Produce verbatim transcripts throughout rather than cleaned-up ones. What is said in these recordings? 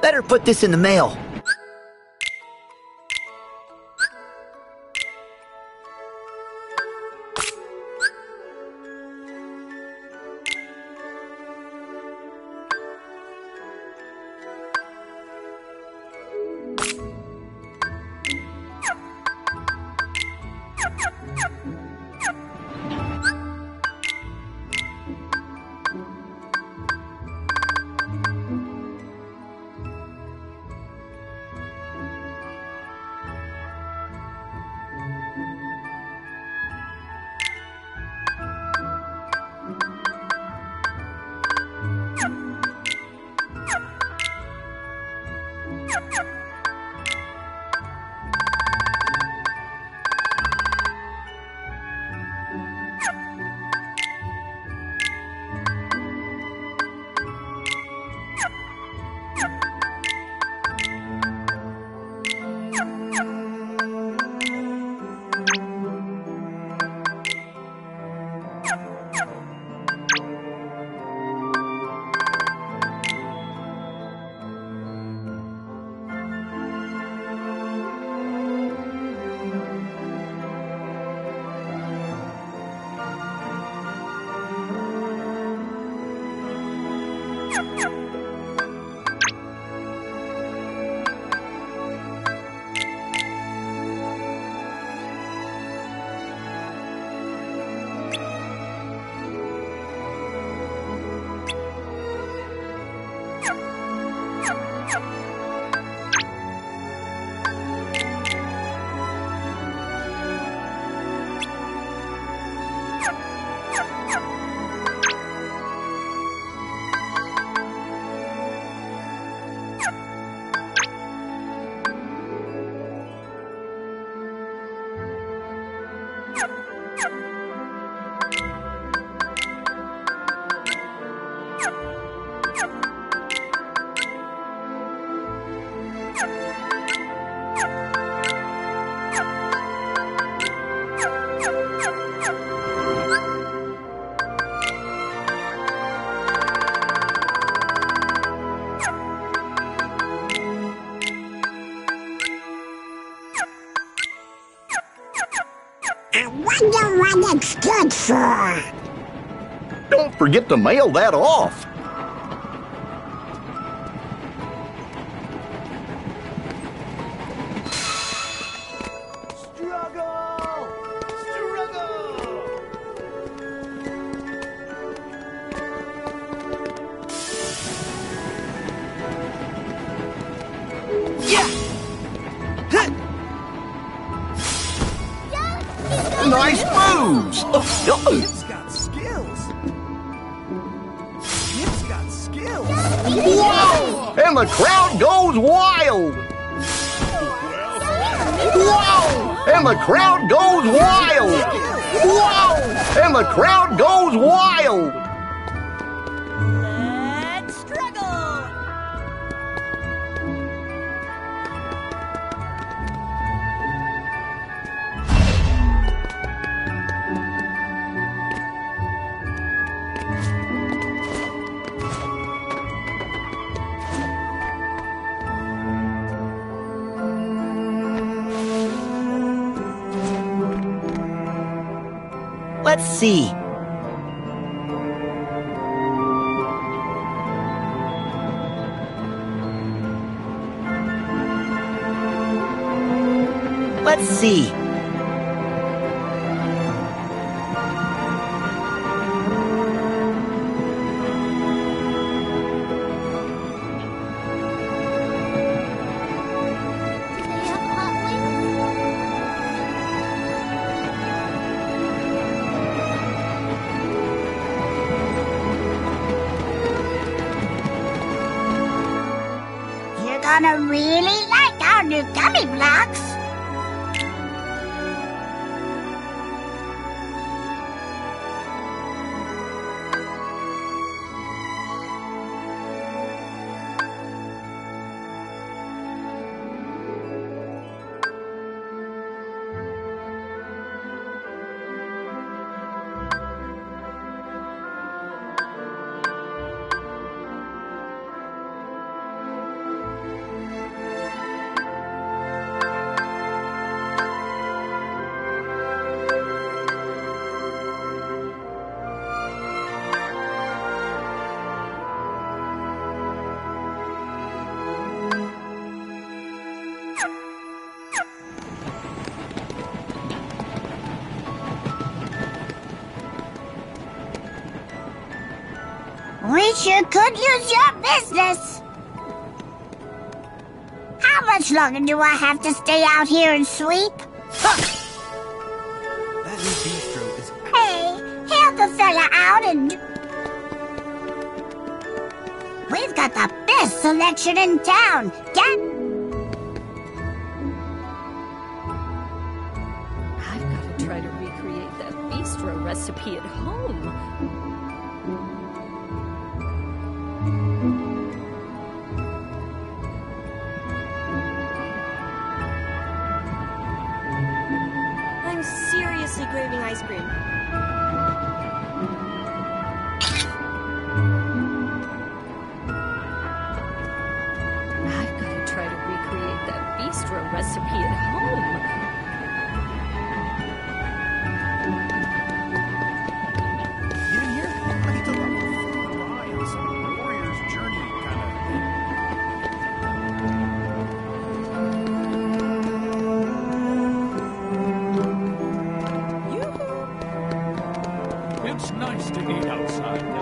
Better put this in the mail. I wonder what it's good for. Don't forget to mail that off. Struggle! Struggle! Yeah! Nice moves! Oh, oh. It's got skills. It's got skills. Whoa! And the crowd goes wild! Whoa! And the crowd goes wild! Whoa! And the crowd goes wild! Let's struggle! Let's see. Let's see. You're gonna really like our new gummy blocks. sure could use your business. How much longer do I have to stay out here and sweep? That new bistro is... Hey, help a fella out and... We've got the best selection in town. Get... I've got to try to recreate that bistro recipe at home. I'm seriously craving ice cream. I've got to try to recreate that bistro recipe at home. Get in here. Ready to love the ride on some warrior's journey kind of thing. It's nice to eat outside now.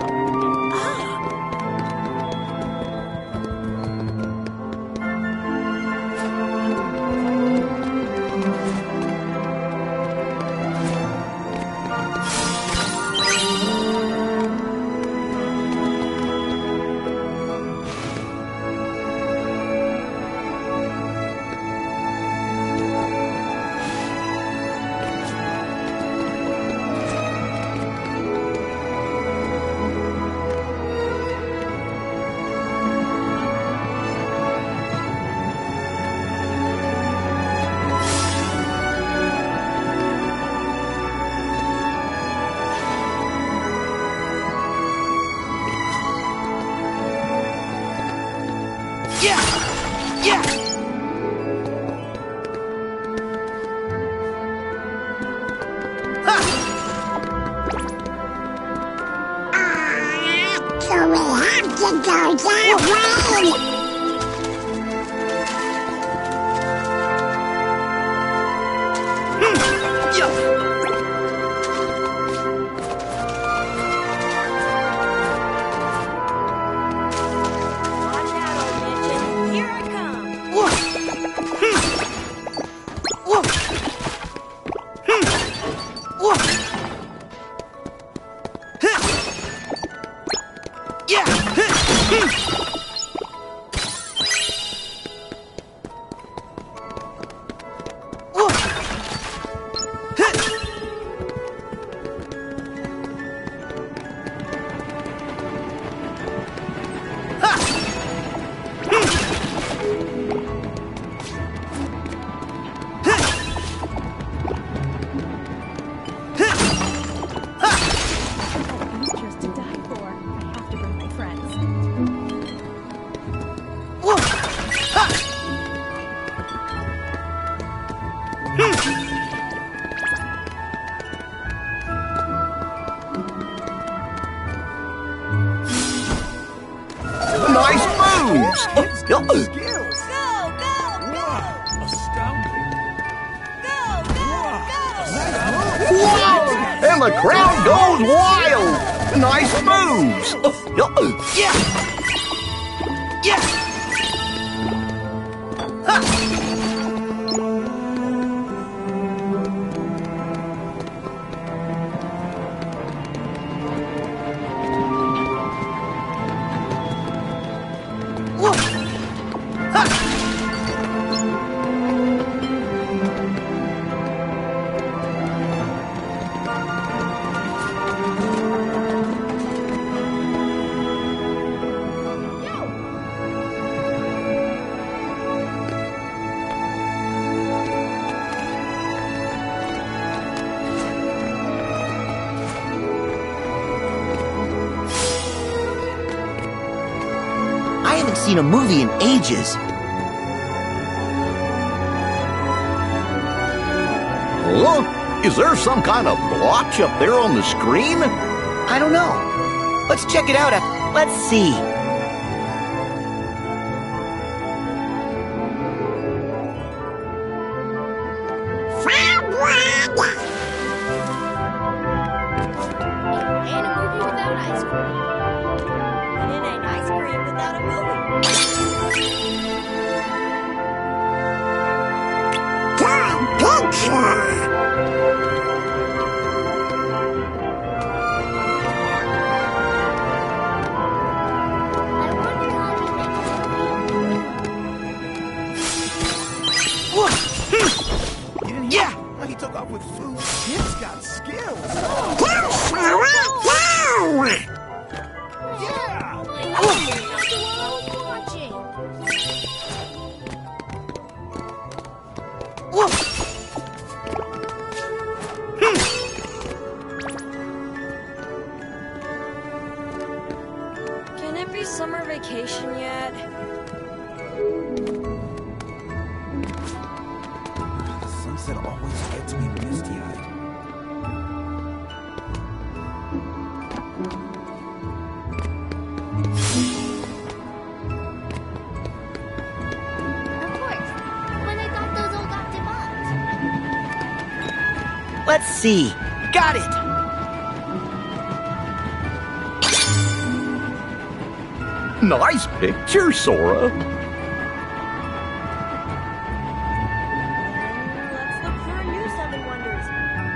So we have to go that way. Watch out, old midget. Here I come. Just to die for. I have to bring my friends. Nice moves! Skills. Go, go, go! Astounding. Go, go, go! Wow! And the crowd goes wild! Nice moves! Yeah! Yeah! I haven't seen a movie in ages. Look, is there some kind of blotch up there on the screen? I don't know. Let's check it out. af- Let's see. Ain't a movie without ice cream. out a movie. Good picture. Yeah! He took off with food. Kid's got skills. Go, Sarah, go! Yeah! That's the one I was watching. Can it be summer vacation yet? The sunset always gets me misty-eyed. Of course. When I got those old Octobots. Let's see. Got it! Nice picture, Sora. Let's look for a new Seven Wonders.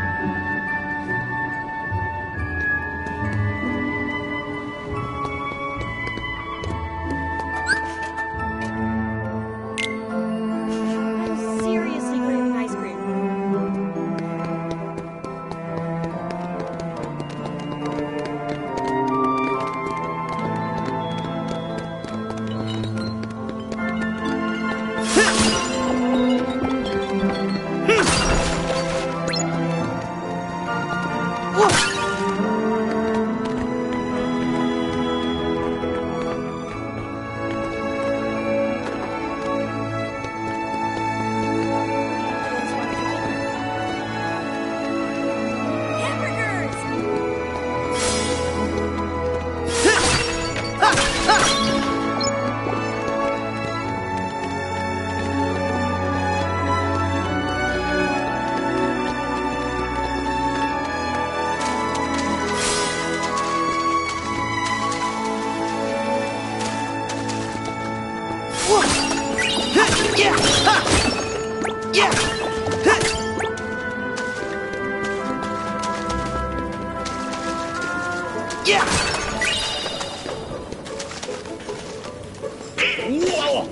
I'm seriously craving ice cream. Yeah! Ha! Yeah! Ha! Yeah! Whoa!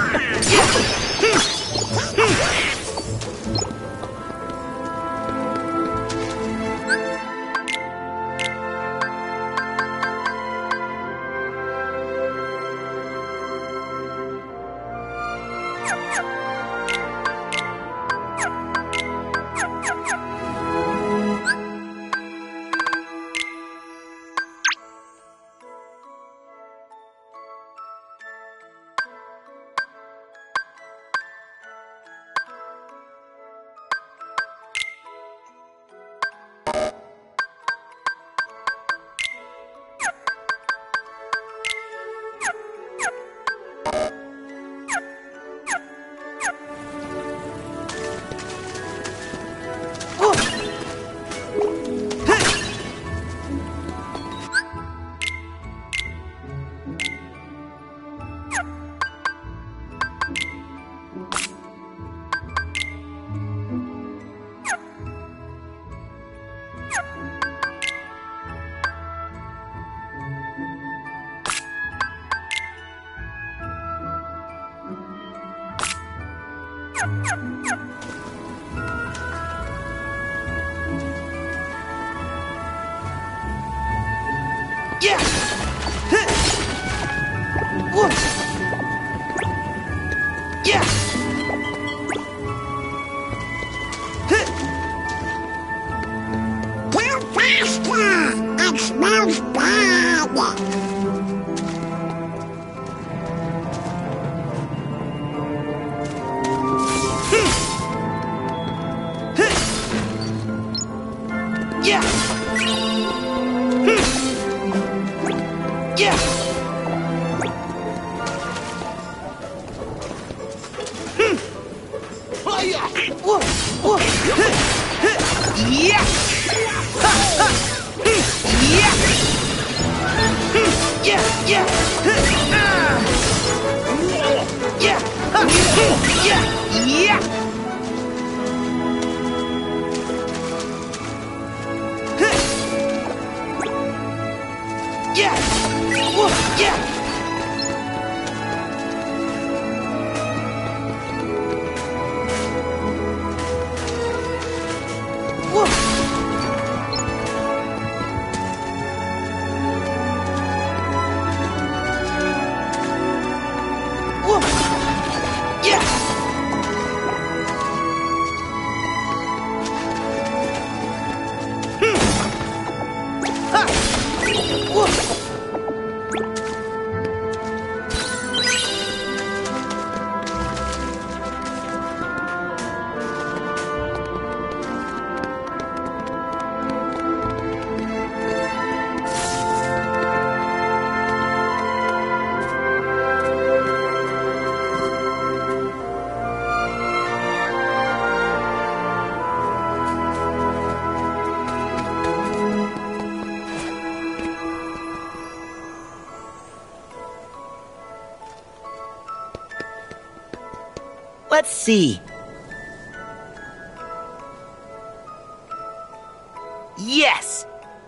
Yeah! Whoa! Yeah! Go faster! It smells bad! Yeah! Yeah! Hiya! Whoa! Whoa! Yeah! Ha! Ha! Yeah! Yeah! Yeah! Ah! Let's see. Yes!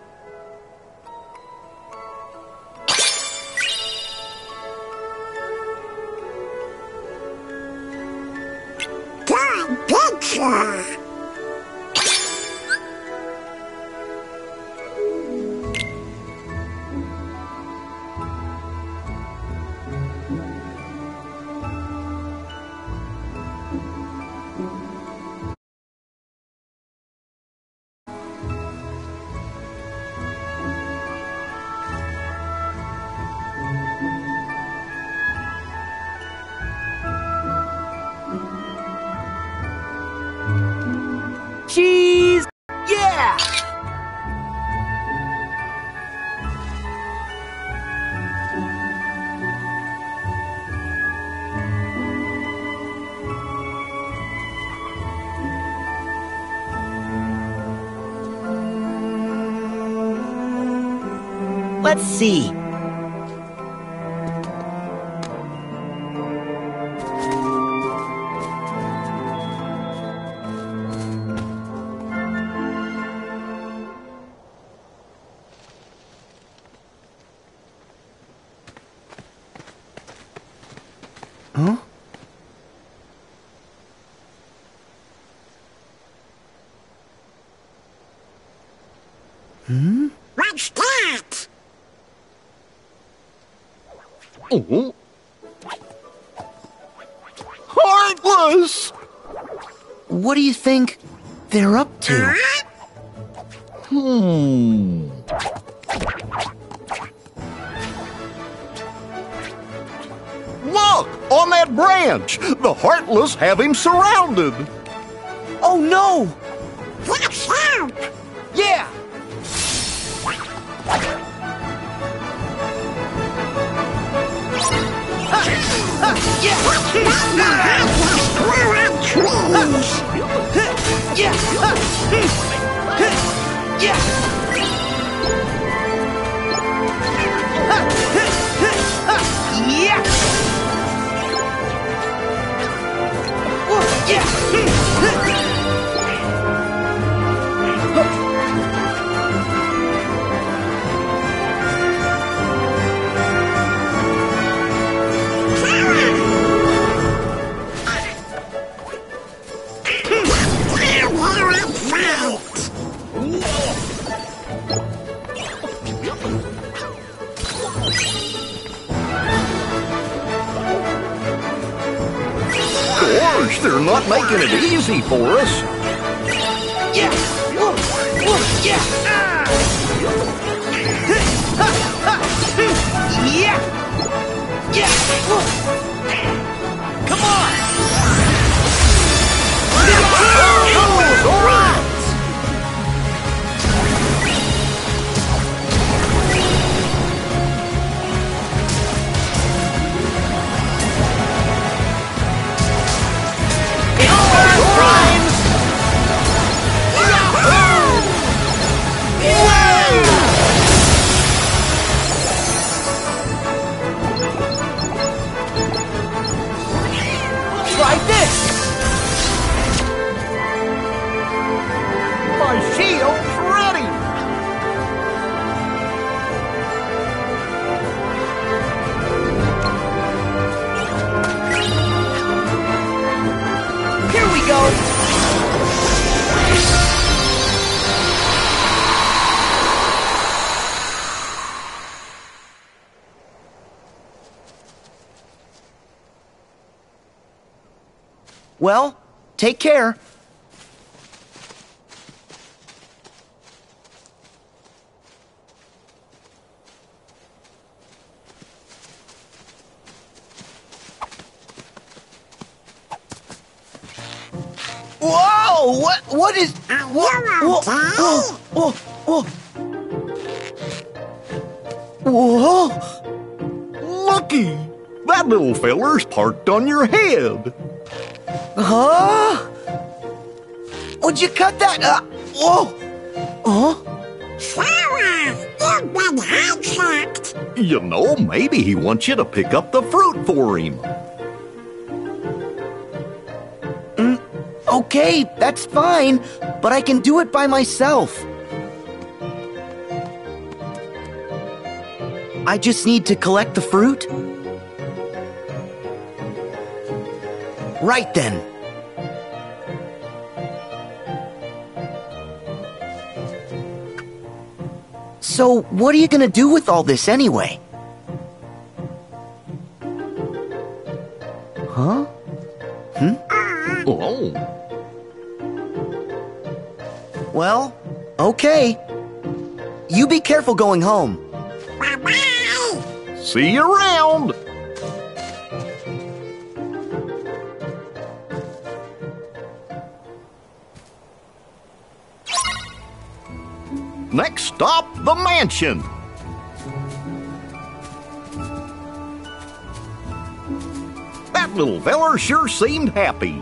Good picture. Cheese! Yeah! Let's see. Huh? Hmm? What's that? Oh. Heartless! What do you think they're up to? Hmm. Look! On that branch! The Heartless have him surrounded! Oh no! Let's help. Yeah! Gosh, they're not making it easy for us. Yeah! Woo! Woo! Yeah! Ah! Ha! Ha! Yeah! Yeah! Woo! Come on! Oh, all right! Try this! My shield's ready! Here we go! Well, take care. Whoa! What? What is? What? Whoa! Whoa! Whoa! Whoa! Whoa! Lucky! That little feller's parked on your head. Huh? Would you cut that? Uh, whoa! Huh? Sarah, you've been hijacked. You know, maybe he wants you to pick up the fruit for him. Okay, that's fine, but I can do it by myself. I just need to collect the fruit. Right then. So, what are you gonna do with all this anyway? Huh? Hmm? Oh. Well, okay. You be careful going home. Bye-bye. See you around. Next stop, the mansion. That little feller sure seemed happy.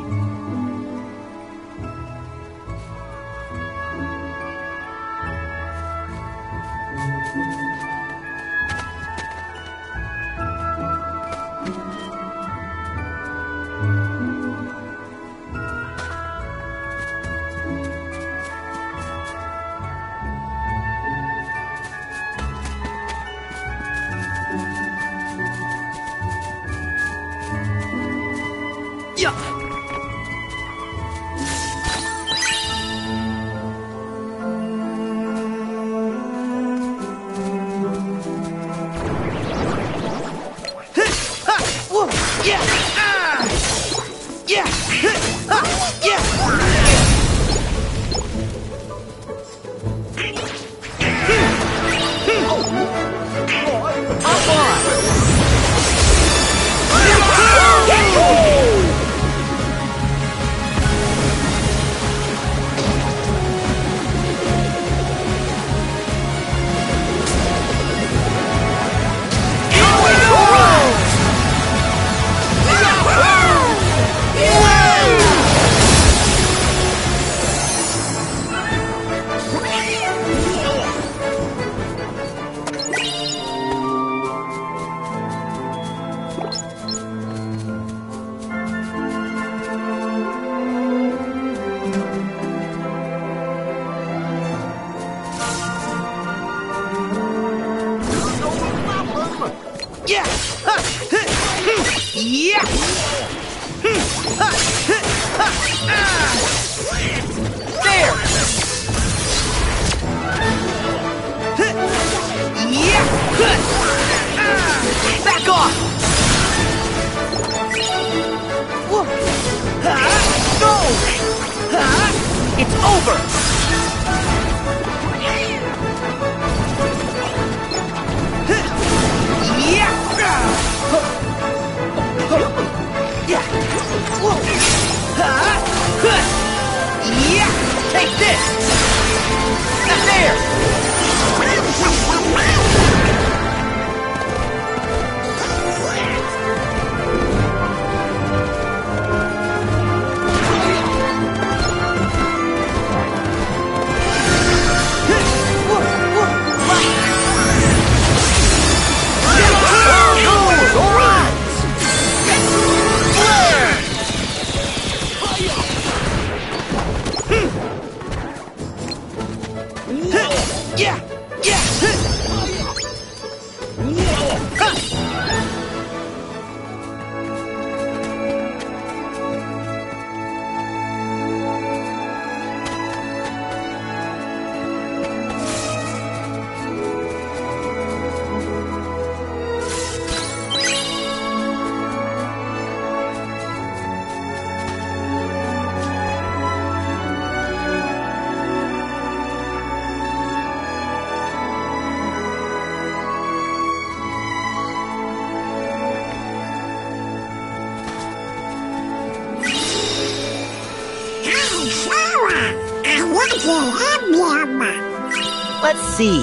Let's see.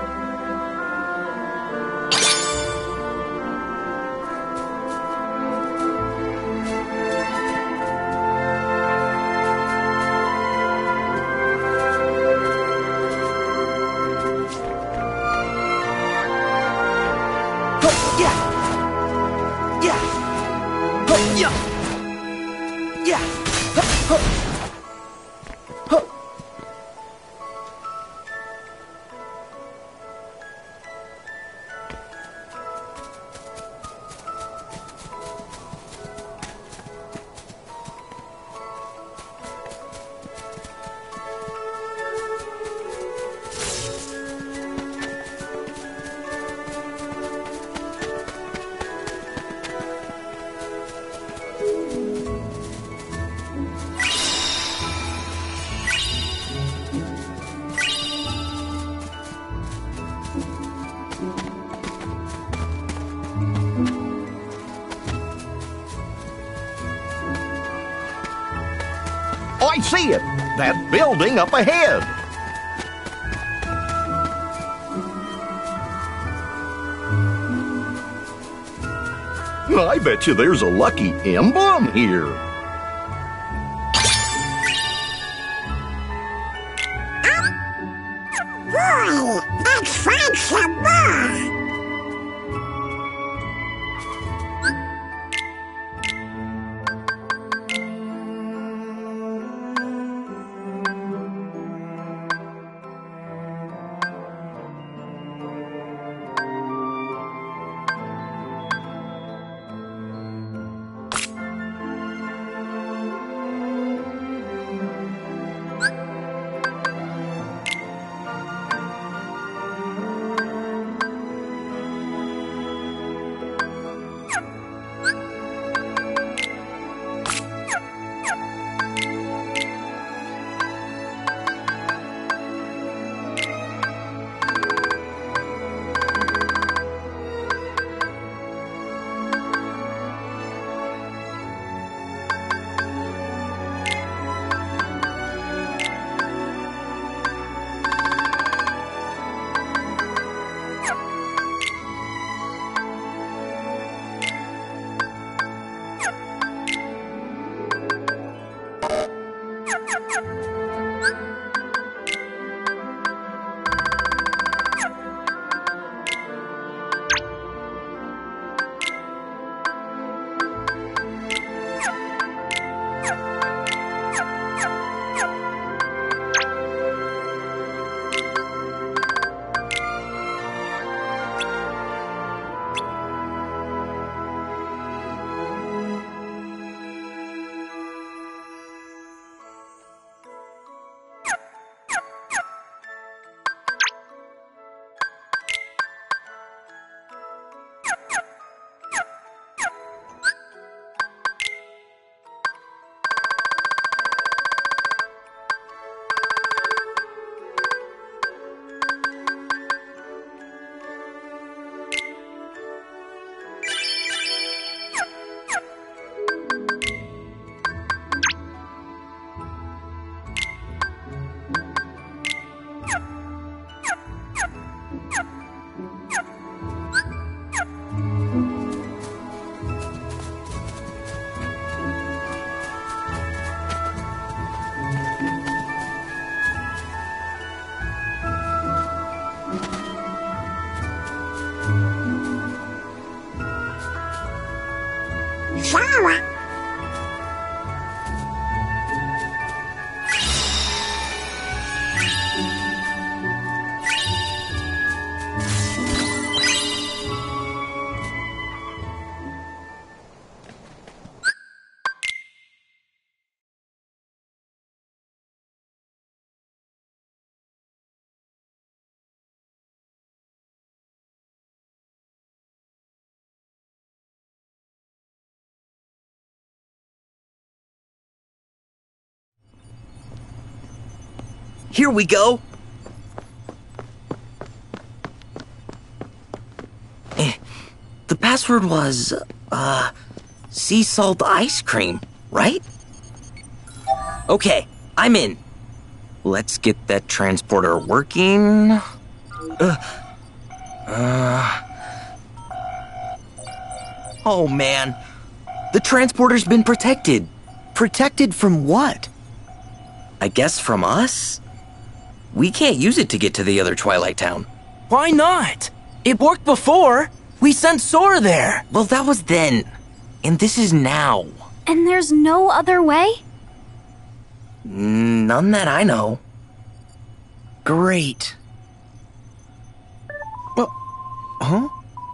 I see it. That building up ahead. I bet you there's a lucky emblem here. Boy, let's find some more. Sarah. Here we go. Eh, the password was, uh, sea salt ice cream, right? Okay, I'm in. let's get that transporter working. Uh, uh. Oh, man. The transporter's been protected. Protected from what? I guess from us? We can't use it to get to the other Twilight Town. Why not? It worked before. We sent Sora there. Well, that was then. And this is now. And there's no other way? None that I know. Great. Well, huh?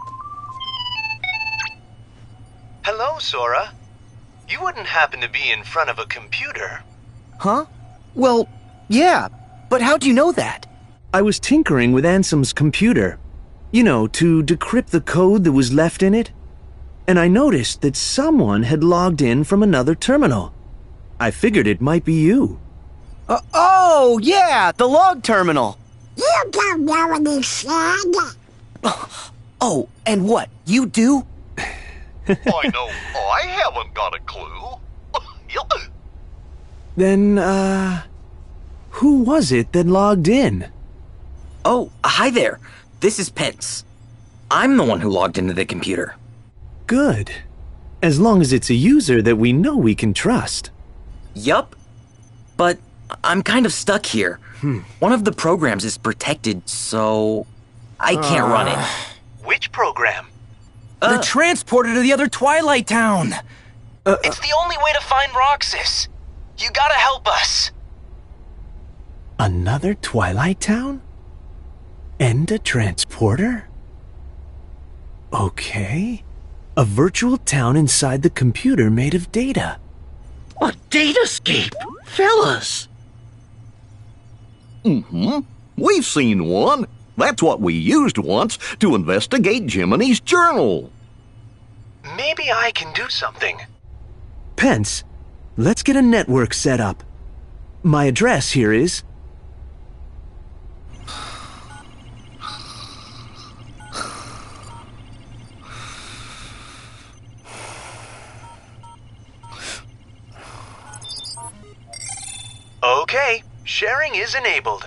Hello, Sora. You wouldn't happen to be in front of a computer. Huh? Well, yeah, but how do you know that? I was tinkering with Ansem's computer. You know, to decrypt the code that was left in it. And I noticed that someone had logged in from another terminal. I figured it might be you. Uh, oh, yeah, the log terminal. You don't know what he said. Oh, and what? You do? I know I haven't got a clue. Then, uh... who was it that logged in? Oh, hi there. This is Pence. I'm the one who logged into the computer. Good. As long as it's a user that we know we can trust. Yup. But I'm kind of stuck here. Hmm. One of the programs is protected, so I can't uh, run it. Which program? The uh, transporter to the other Twilight Town. Uh, it's the only way to find Roxas. You gotta help us. Another Twilight Town? And a transporter? Okay. A virtual town inside the computer made of data. A datascape, fellas. Mm-hmm. We've seen one. That's what we used once to investigate Jiminy's journal. Maybe I can do something. Pence, let's get a network set up. My address here is... Okay, sharing is enabled.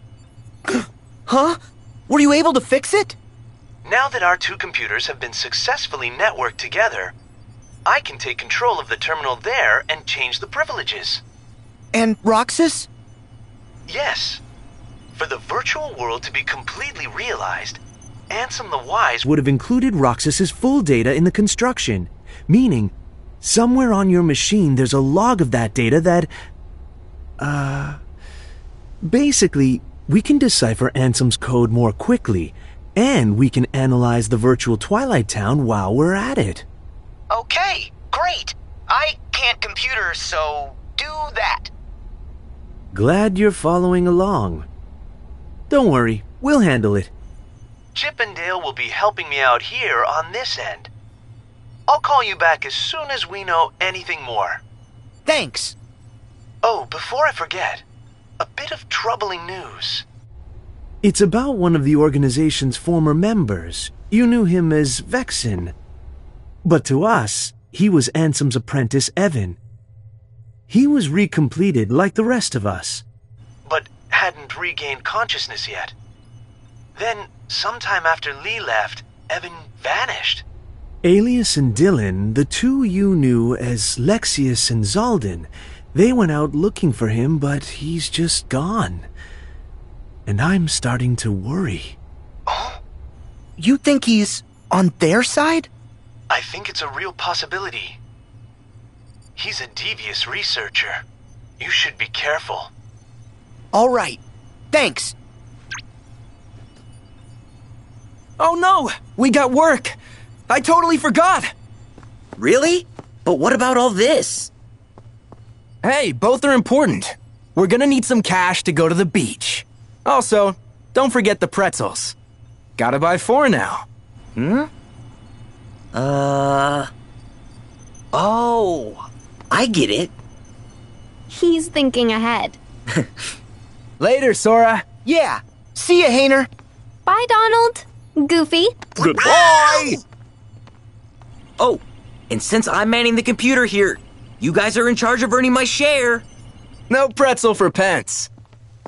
Huh? Were you able to fix it? Now that our two computers have been successfully networked together, I can take control of the terminal there and change the privileges. And Roxas? Yes. For the virtual world to be completely realized, Ansem the Wise would have included Roxas's full data in the construction, meaning somewhere on your machine there's a log of that data that... Uh... Basically, we can decipher Ansem's code more quickly, and we can analyze the virtual Twilight Town while we're at it. Okay, great. I can't computer, so do that. Glad you're following along. Don't worry, we'll handle it. Chip and Dale will be helping me out here on this end. I'll call you back as soon as we know anything more. Thanks. Oh, before I forget, a bit of troubling news. It's about one of the organization's former members. You knew him as Vexen. But to us, he was Ansem's apprentice, Evan. He was recompleted like the rest of us. But hadn't regained consciousness yet. Then, sometime after Lee left, Evan vanished. Alias and Dylan, the two you knew as Lexius and Zaldin, they went out looking for him, but he's just gone. And I'm starting to worry. Oh? You think he's on their side? I think it's a real possibility. He's a devious researcher. You should be careful. All right. Thanks. Oh no! We got work! I totally forgot! Really? But what about all this? Hey, both are important. We're gonna need some cash to go to the beach. Also, don't forget the pretzels. Gotta buy four now. Hmm? Uh... Oh, I get it. He's thinking ahead. Later, Sora. Yeah. See ya, Hayner. Bye, Donald. Goofy. Goodbye! Oh, and since I'm manning the computer here, you guys are in charge of earning my share. No pretzel for Pence.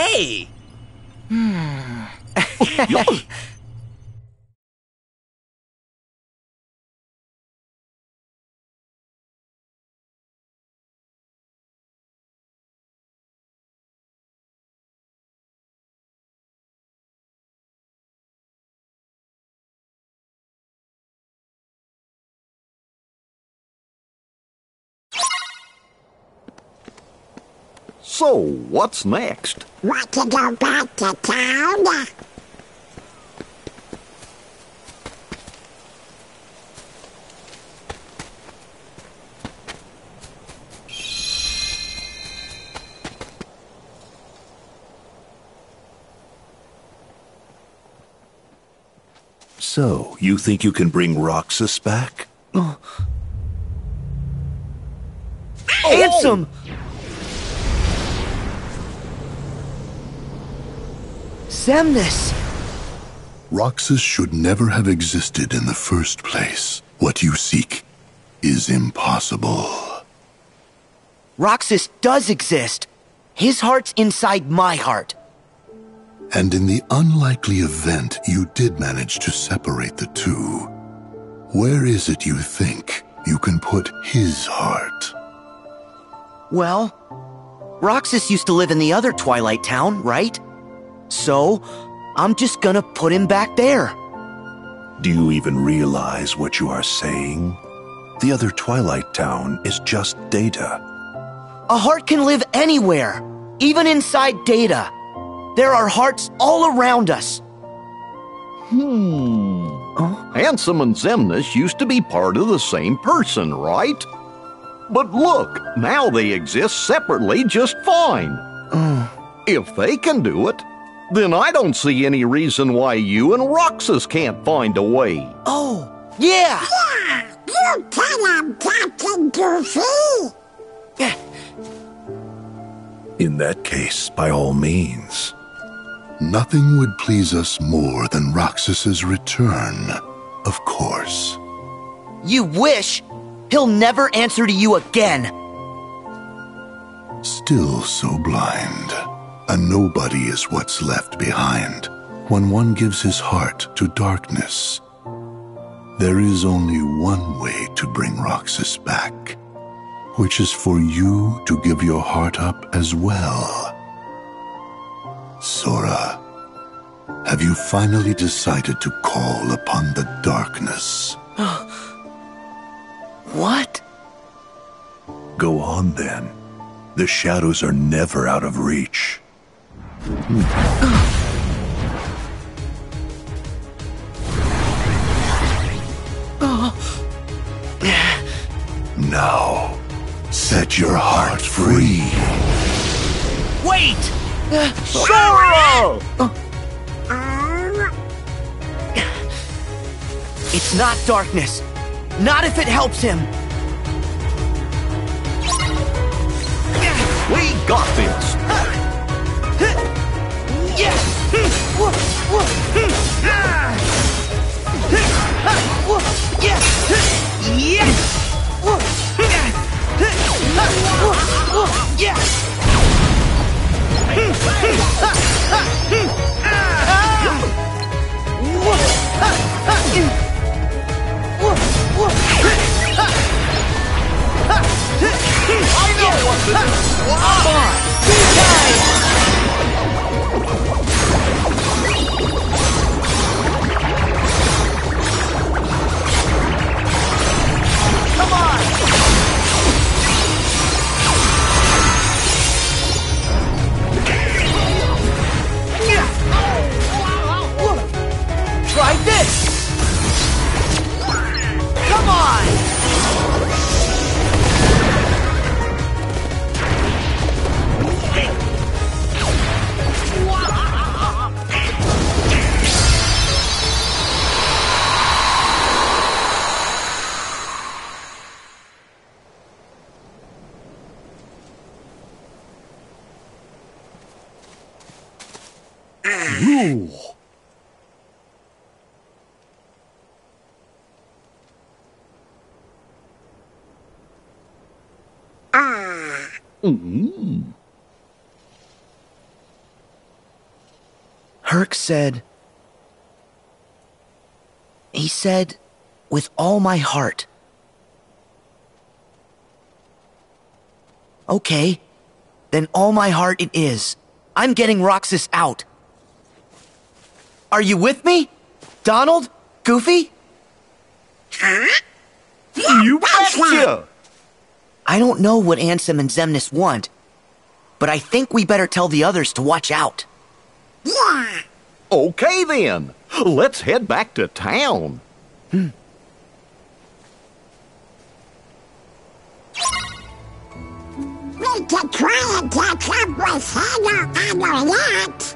Hey! So, what's next? Want to go back to town? So, you think you can bring Roxas back? Ansem! Xemnas! Roxas should never have existed in the first place. What you seek is impossible. Roxas does exist. His heart's inside my heart. And in the unlikely event you did manage to separate the two, where is it you think you can put his heart? Well, Roxas used to live in the other Twilight Town, right? So, I'm just gonna put him back there. Do you even realize what you are saying? The other Twilight Town is just Data. A heart can live anywhere, even inside Data. There are hearts all around us. Hmm. Ansem and Xemnas used to be part of the same person, right? But look, now they exist separately just fine. If they can do it, then I don't see any reason why you and Roxas can't find a way. Oh, yeah! Yeah, you tell him, Captain Goofy! In that case, by all means. Nothing would please us more than Roxas's return, of course. You wish? He'll never answer to you again. Still so blind. A nobody is what's left behind when one gives his heart to darkness. There is only one way to bring Roxas back, which is for you to give your heart up as well. Sora, have you finally decided to call upon the darkness? What? Go on then. The shadows are never out of reach. Now, set your heart free. Wait! Sora! It's not darkness. Not if it helps him. We got this. I know what to do. Come on. Come on. Try this. Come on. Ooh. Ah. Mm. Herc said... He said, with all my heart. Okay, then all my heart it is. I'm getting Roxas out. Are you with me? Donald? Goofy? Huh? You betcha! I don't know what Ansem and Xemnas want, but I think we better tell the others to watch out. Yeah. Okay then, let's head back to town. Hmm. We could try and catch up with Hannah and Ornette.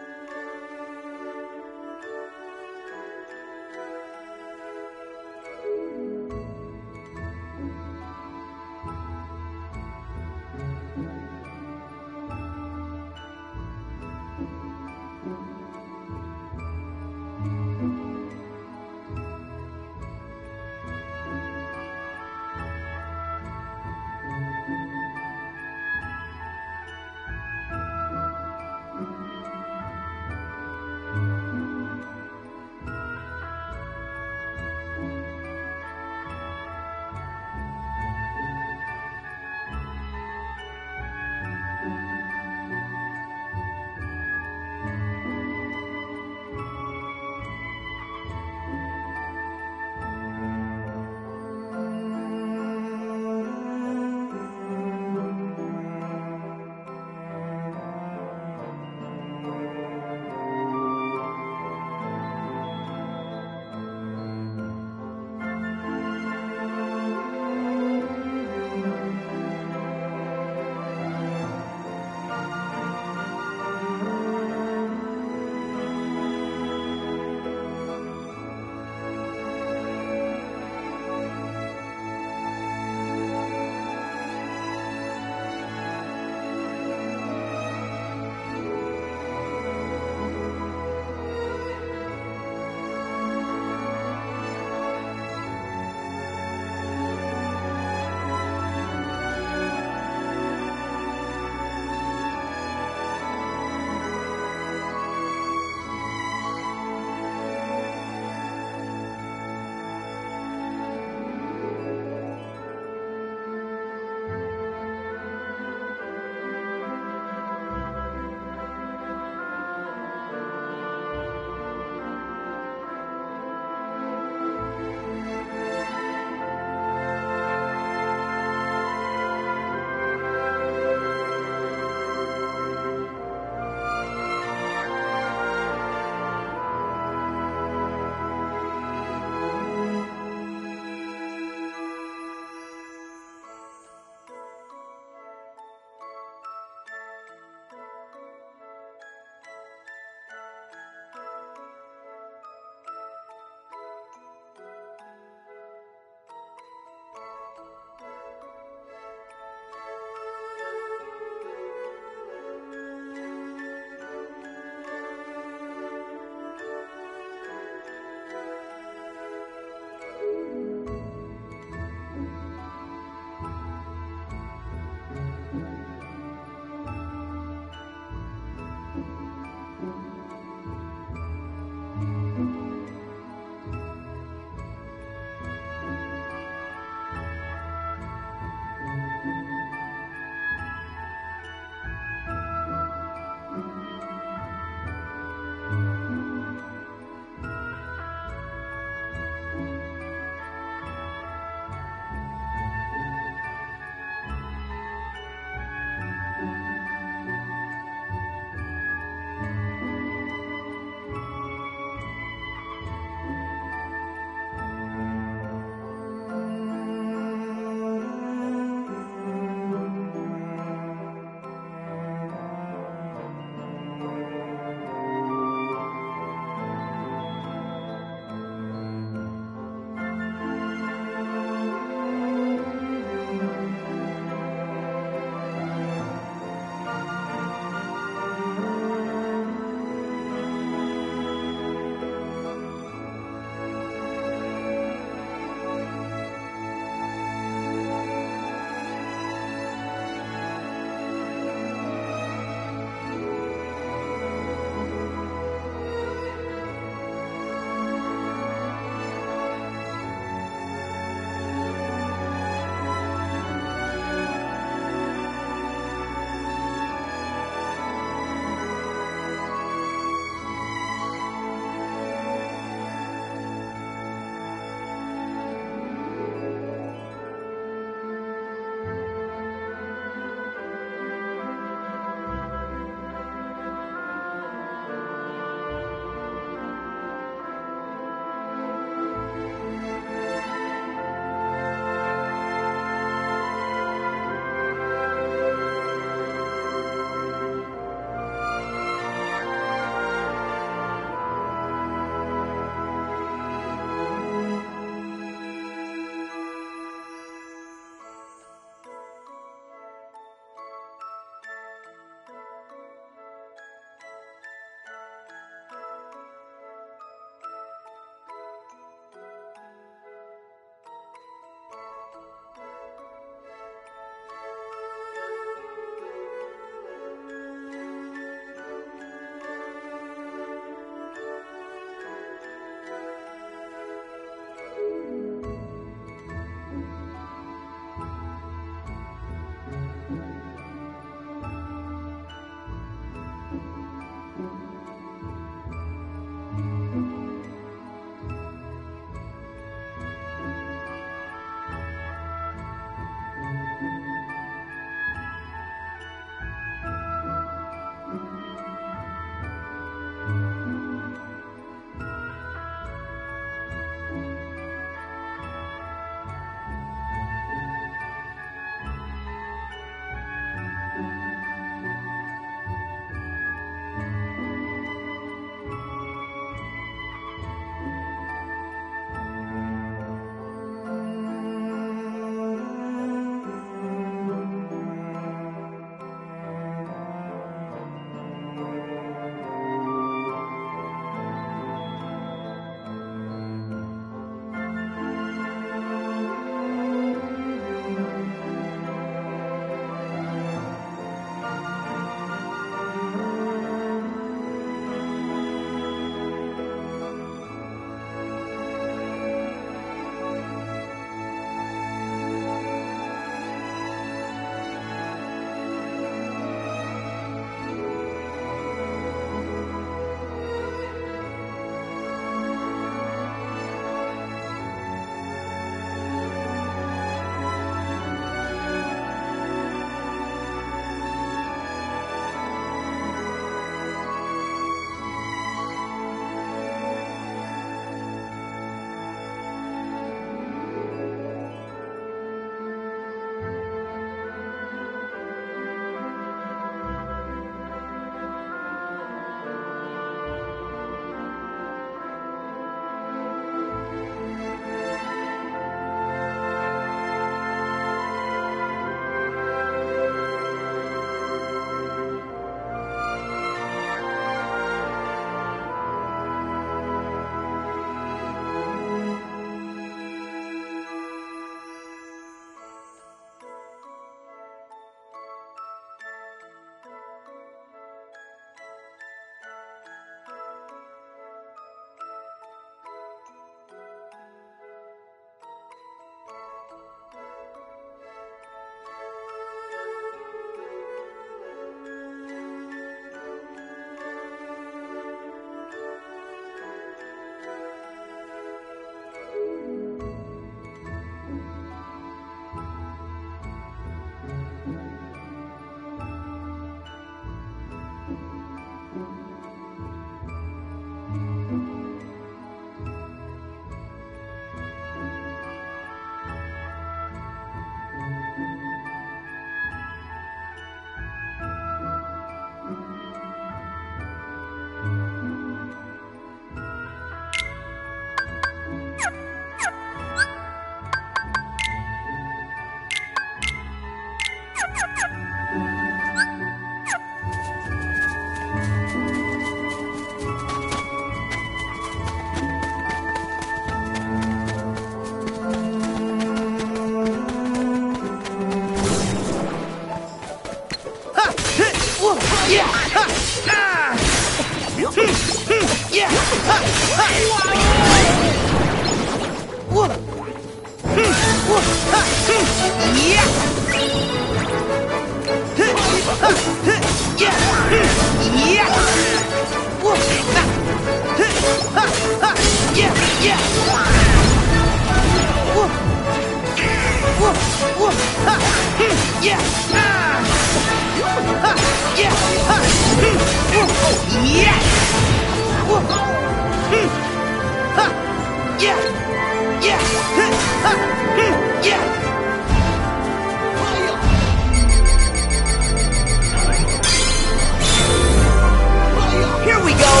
Here we go!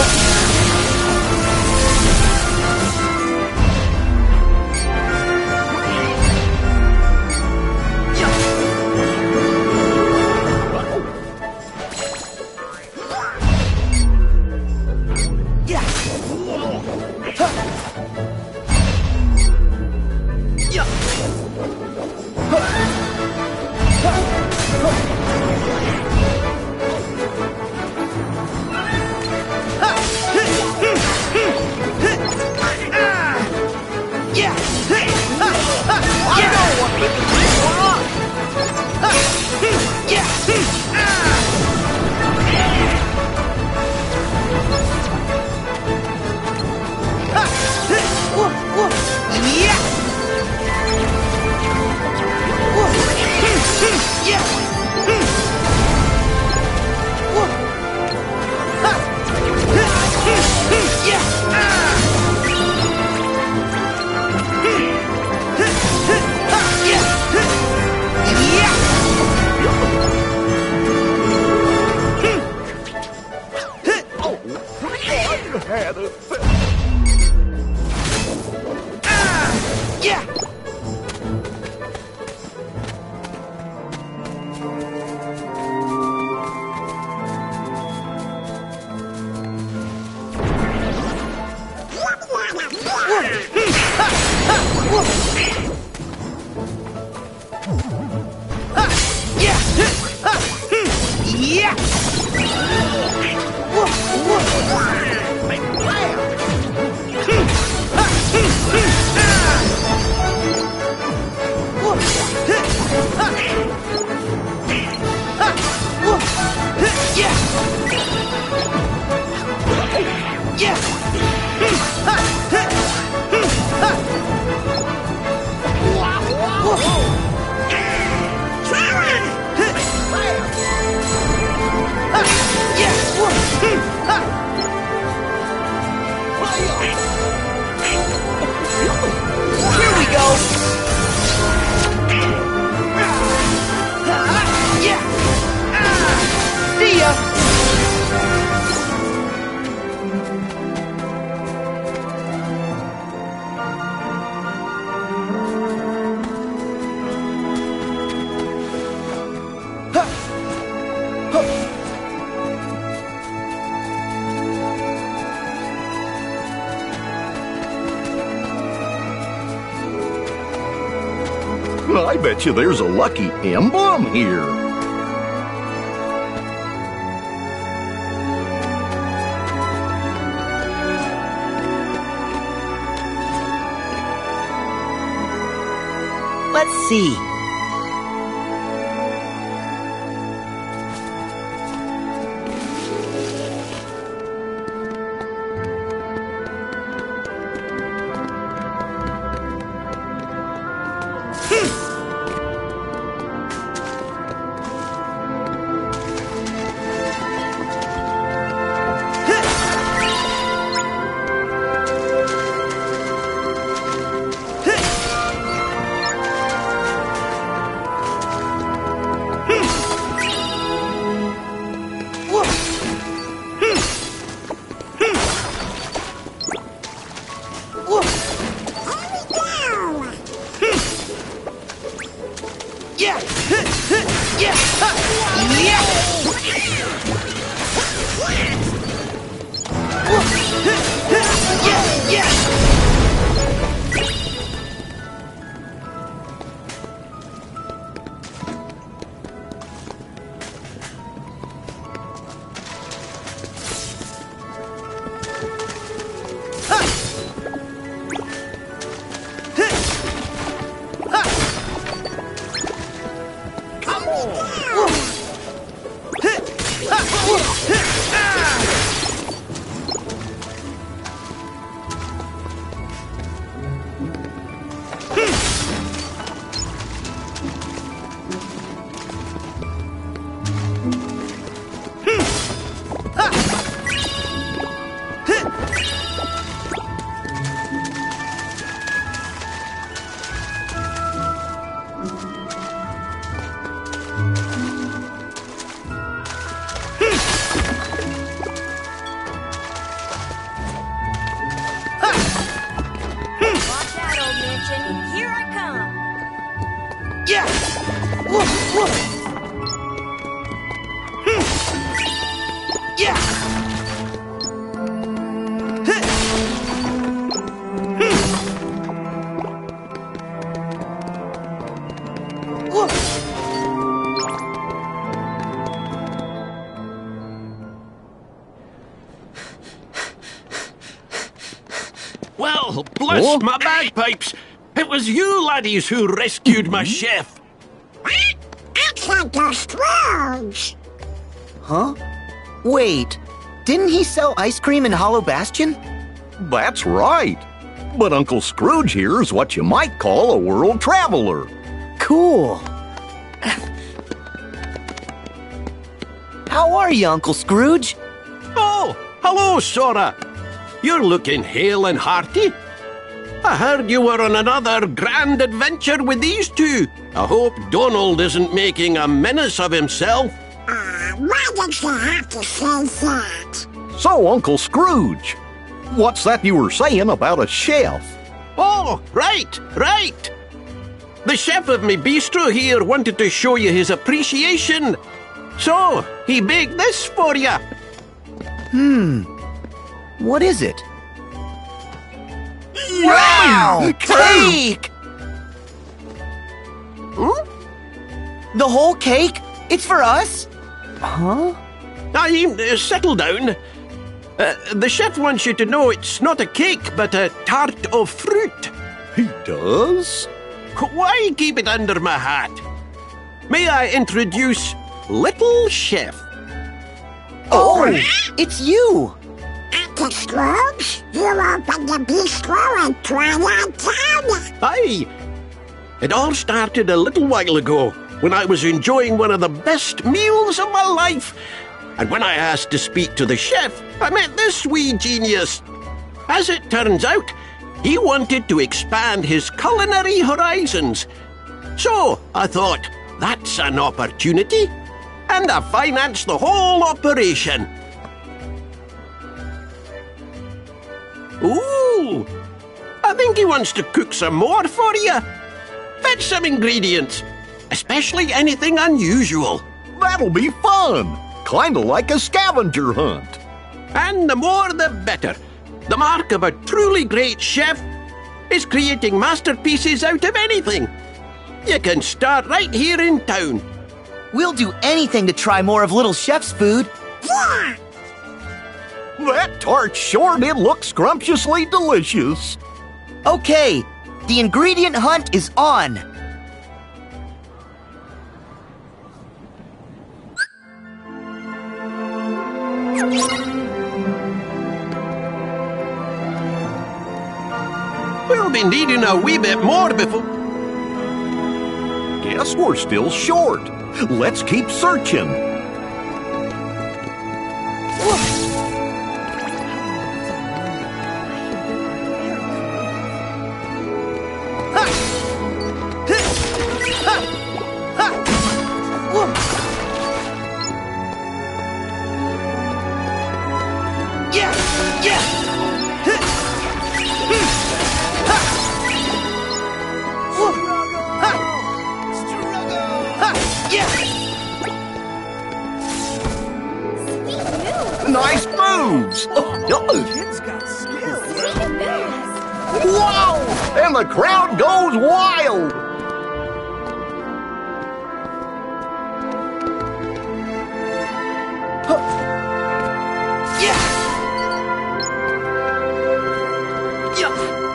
I bet you there's a lucky emblem here. Let's see. Watch out, old mansion. Here I come. Yeah! Woof, woof. Hmm. Yeah! Huh. Hmm. Woof. Well, bless Oh. my bagpipes. It was you laddies who rescued my chef. It's Uncle Scrooge. Huh? Wait, didn't he sell ice cream in Hollow Bastion? That's right. But Uncle Scrooge here is what you might call a world traveler. Cool. How are you, Uncle Scrooge? Oh, hello, Sora. You're looking hale and hearty. I heard you were on another grand adventure with these two. I hope Donald isn't making a menace of himself. Uh, why did you have to say that? So, Uncle Scrooge, what's that you were saying about a chef? Oh, right, right. The chef of me bistro here wanted to show you his appreciation. So, he baked this for you. Hmm. What is it? Wow! Cake! Hmm? The whole cake? It's for us? Huh? I uh, settle down. Uh, the chef wants you to know it's not a cake, but a tart of fruit. He does? Why keep it under my hat? May I introduce Little Chef? Oh, it's you! Uncle Scrooge, you opened the bistro in Twilight Town. Aye. It all started a little while ago when I was enjoying one of the best meals of my life. And when I asked to speak to the chef, I met this wee genius. As it turns out, he wanted to expand his culinary horizons. So I thought, that's an opportunity. And I financed the whole operation. Ooh, I think he wants to cook some more for you. Fetch some ingredients, especially anything unusual. That'll be fun. Kinda like a scavenger hunt. And the more the better. The mark of a truly great chef is creating masterpieces out of anything. You can start right here in town. We'll do anything to try more of Little Chef's food. Yeah. That tart sure did look scrumptiously delicious. Okay, the ingredient hunt is on. We'll be needing a wee bit more before... Guess we're still short. Let's keep searching. Yeah! Yeah! Nice moves! Kids got skills. Wow! And the crowd goes wild! Yeah! Yeah!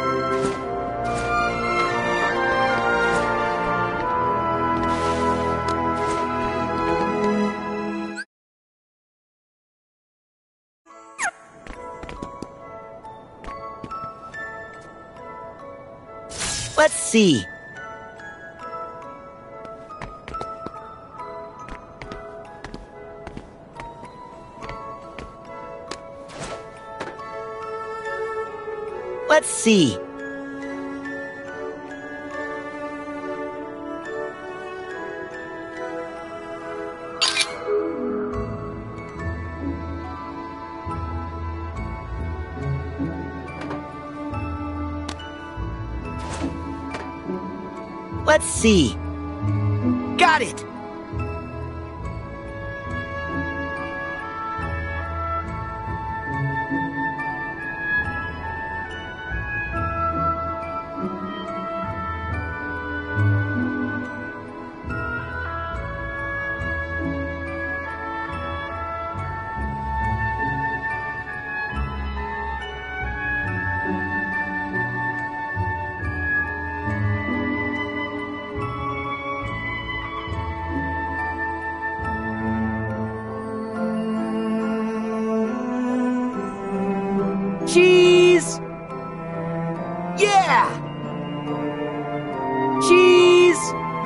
Let's see. Let's see. Let's see. Got it! Cheese! Yeah! Cheese!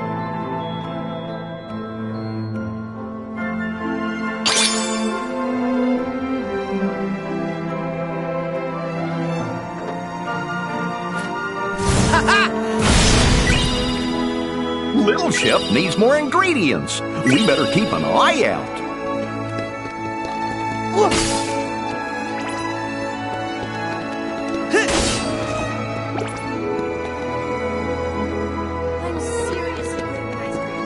Little Chef needs more ingredients. We better keep an eye out. I'm seriously craving ice cream.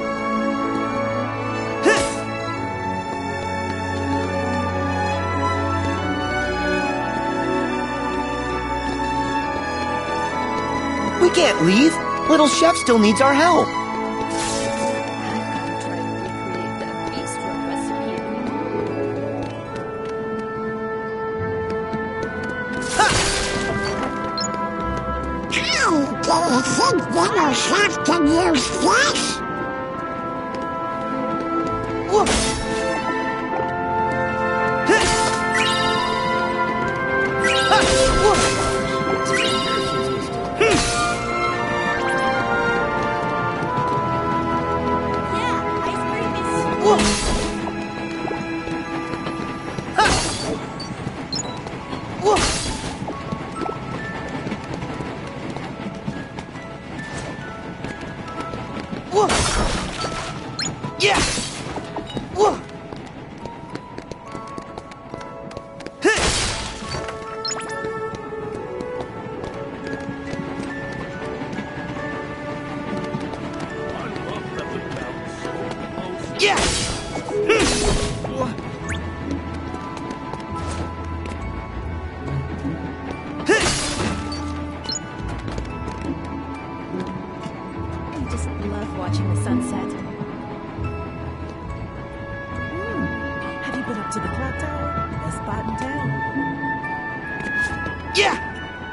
We can't leave. Little Chef still needs our help. Do you think Little Chef can use this? Yeah, ice cream is... Yeah! Yeah! I just love watching the sunset. Hmm. Have you been up to the clock tower? Best spot in town. Yeah!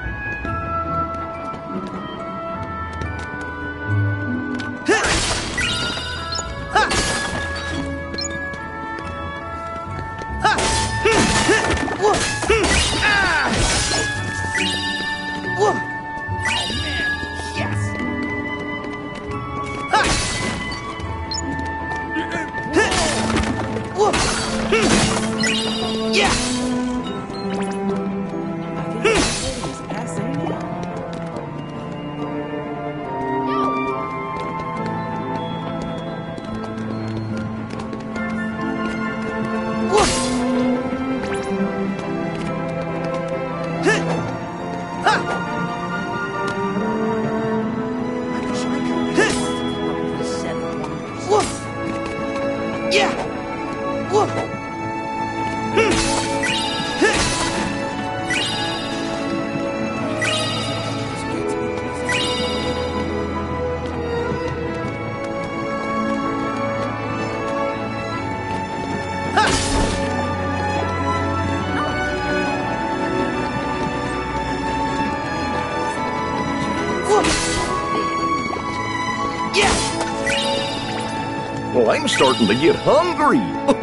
Yeah! Yeah! Well, I'm starting to get hungry.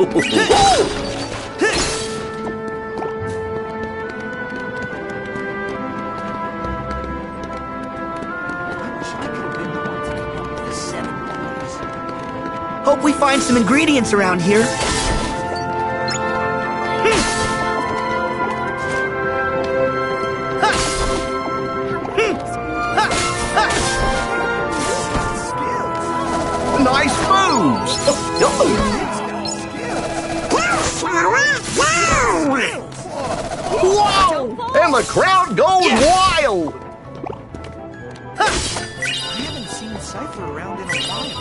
Hope we find some ingredients around here. nice moves! Whoa! And the crowd goes wild! I haven't seen Cypher around in a while.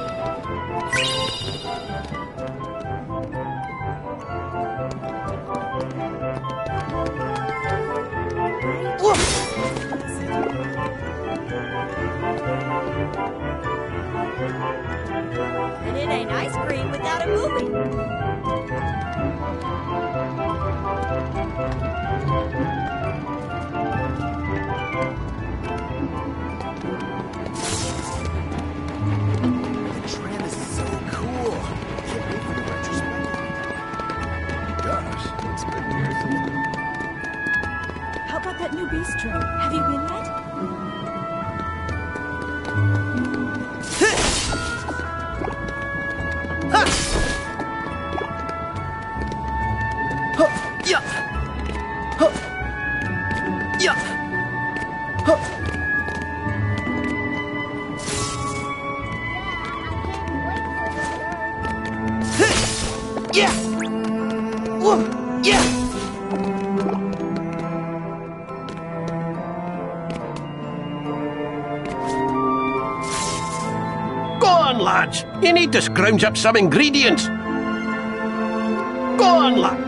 And it ain't ice cream without it moving. Tram is so cool. Can't wait for the retrospective. Gosh, it's been years. How about that new bistro? Have you been yet? Go on, lads. You need to scrounge up some ingredients. Go on, lad.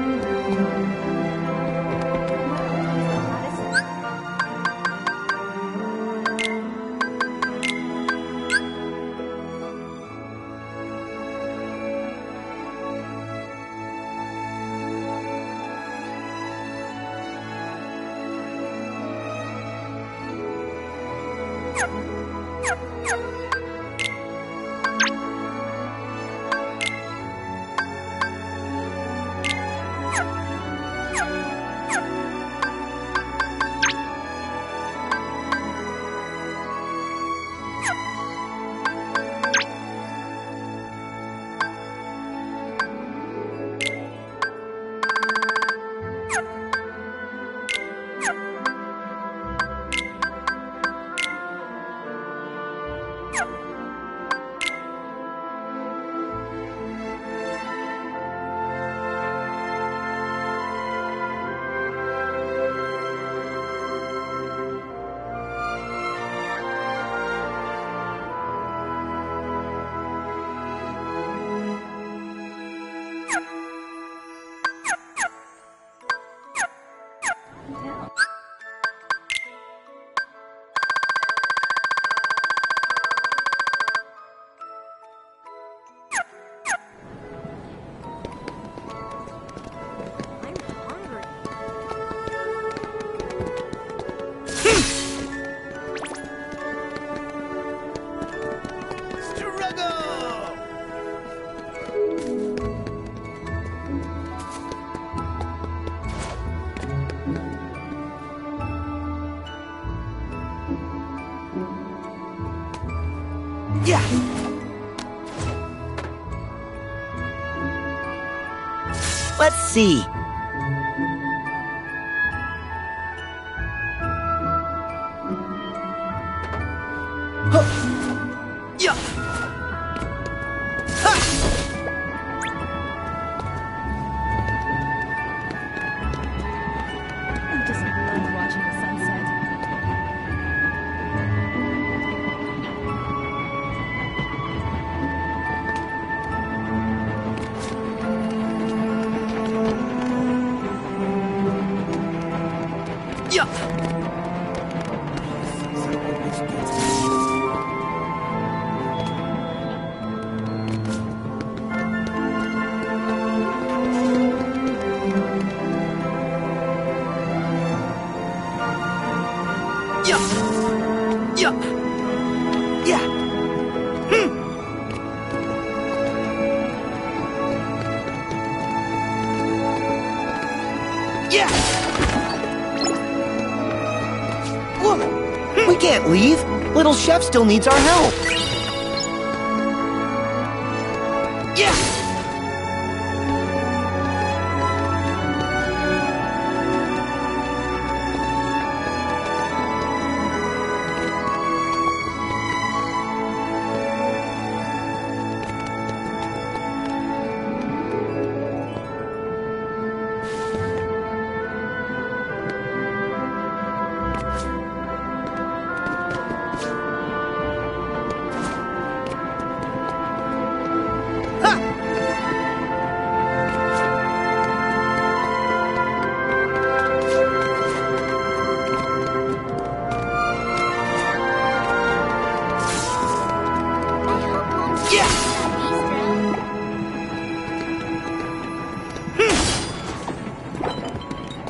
Yeah. Let's see. Huh. Yeah. Ha. I just love watching the sunset. Yeah. Yeah. Yeah. Yeah. Hmm. Yeah. Look, we can't leave. Little Chef still needs our help. Yeah.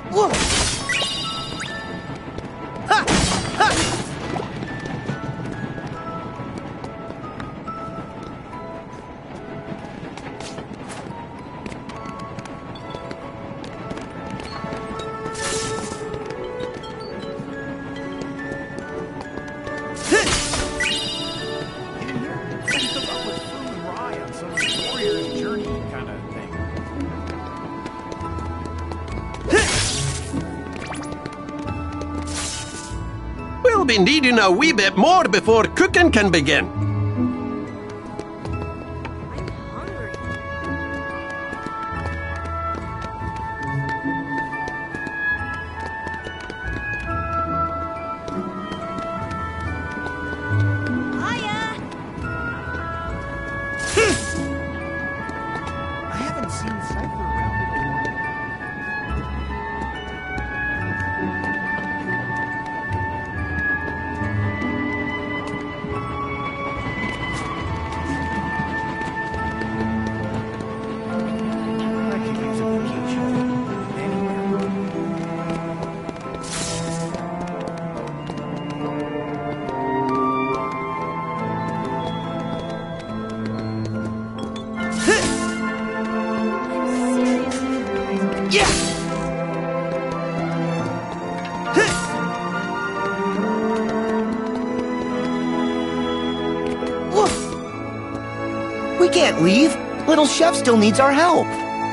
Whoa. Ha! Ha! We'll be needing a wee bit more before cooking can begin. I haven't seen Cypher around in a while. I could use a vacation anywhere. Yeah! Whoa. We can't leave. Little Chef still needs our help.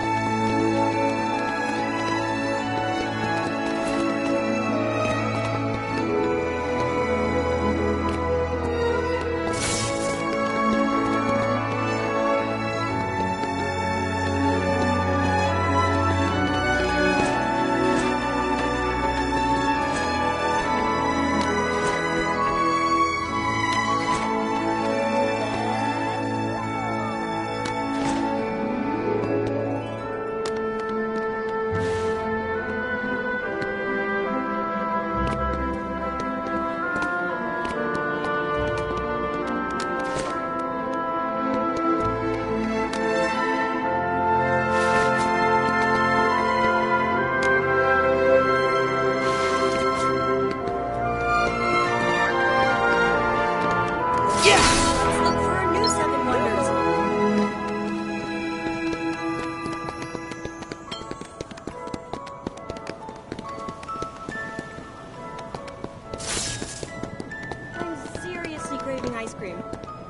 Let's look for our new Seven Wonders. I'm seriously craving ice cream.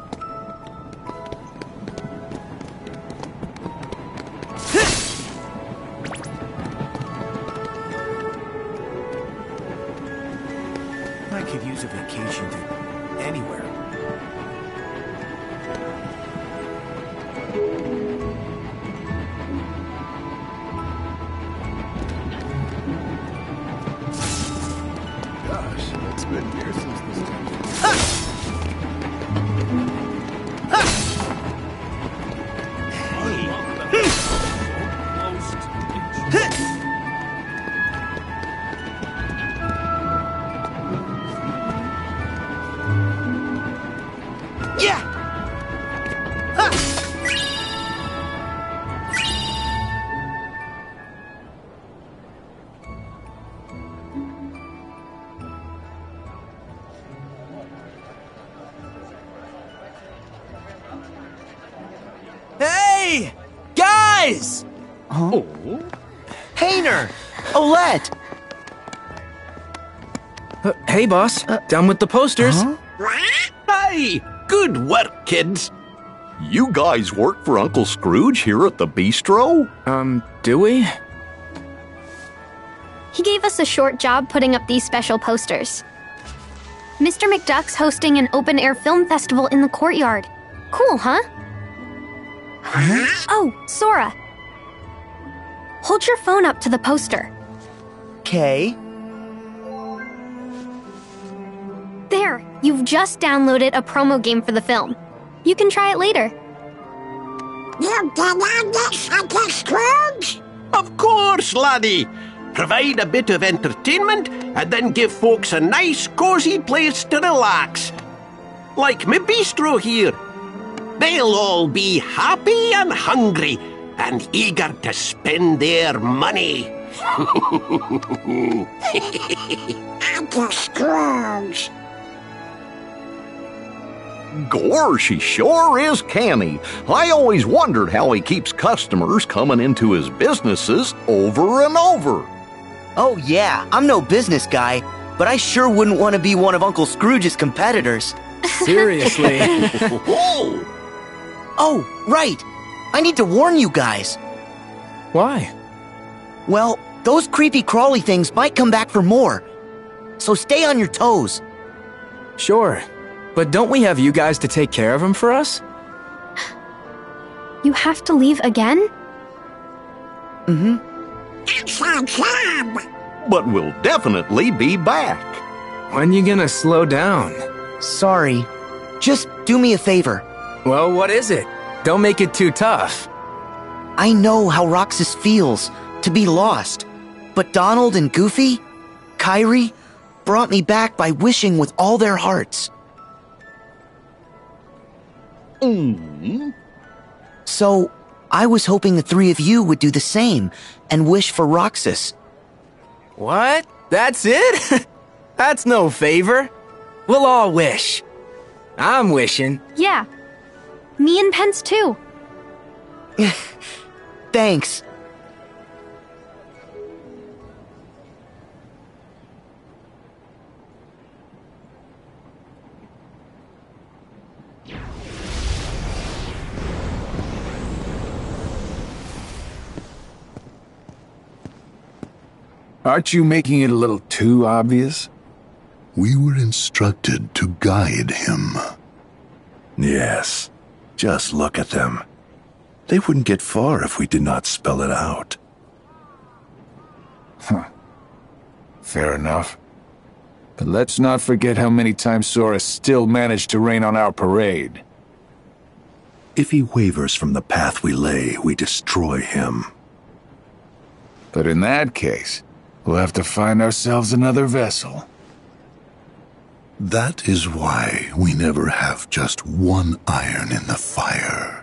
I could use a vacation to anywhere. Gosh, it's been years since this time. Yeah! Ha! Hey! Guys! Huh? Hayner! Olette! Uh, hey, boss. Done with the posters. Huh? Hey, good work, kids. You guys work for Uncle Scrooge here at the bistro? Um, do we? He gave us a short job putting up these special posters. Mister McDuck's hosting an open-air film festival in the courtyard. Cool, huh? Oh, Sora. Hold your phone up to the poster. Okay. There, you've just downloaded a promo game for the film. You can try it later. You did all this, Uncle Scrooge? Of course, laddie. Provide a bit of entertainment and then give folks a nice, cozy place to relax. Like my bistro here. They'll all be happy and hungry and eager to spend their money. Uncle Scrooge. Gosh, he sure is canny. I always wondered how he keeps customers coming into his businesses over and over. Oh yeah, I'm no business guy, but I sure wouldn't want to be one of Uncle Scrooge's competitors. Seriously. Oh, right. I need to warn you guys. Why? Well, those creepy crawly things might come back for more. So stay on your toes. Sure. But don't we have you guys to take care of them for us? You have to leave again? Mm-hmm. That's our job. But we'll definitely be back. When you gonna slow down? Sorry. Just do me a favor. Well, what is it? Don't make it too tough. I know how Roxas feels to be lost, but Donald and Goofy, Kyrie, brought me back by wishing with all their hearts. Mm. So, I was hoping the three of you would do the same and wish for Roxas. What? That's it? That's no favor. We'll all wish. I'm wishing. Yeah. Me and Pence too. Thanks. Aren't you making it a little too obvious? We were instructed to guide him. Yes. Just look at them. They wouldn't get far if we did not spell it out. Huh. Fair enough. But let's not forget how many times Sora still managed to rain on our parade. If he wavers from the path we lay, we destroy him. But in that case, we'll have to find ourselves another vessel. That is why we never have just one iron in the fire.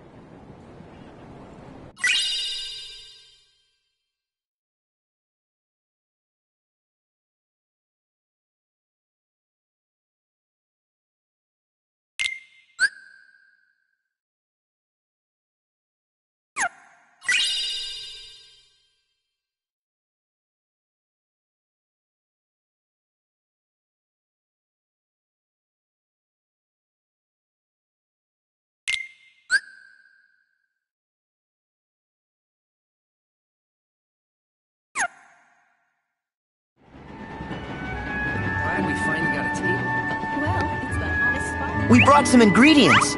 Glad we finally got a table. Well, it's the hottest spot. We brought some ingredients.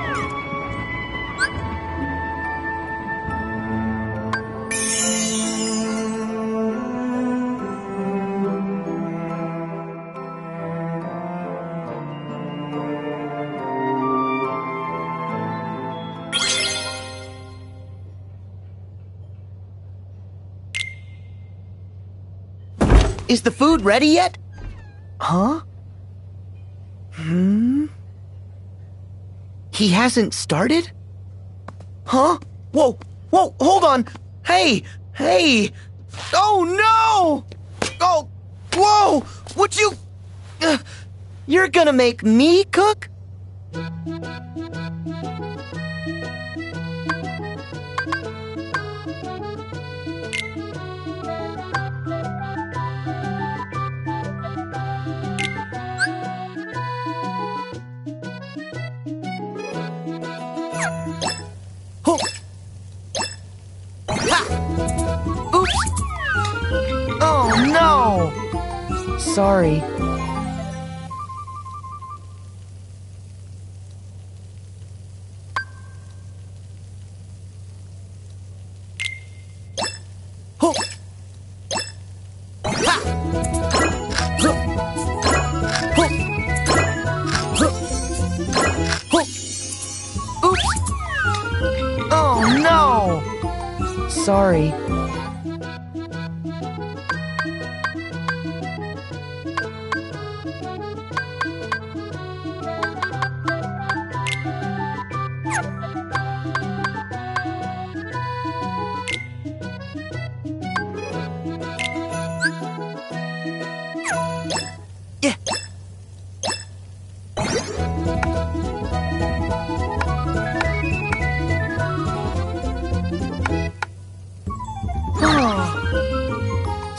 Is the food ready yet? Huh? Hmm? He hasn't started? Huh? Whoa, whoa, hold on! Hey, hey! Oh no! Oh, whoa! Would you... Uh, you're gonna make me cook? Oh. Ha. Oops! Oh no! Sorry. Oh. Ha. Huh. Oh. Huh. Oh. Oops! Oh no! Sorry.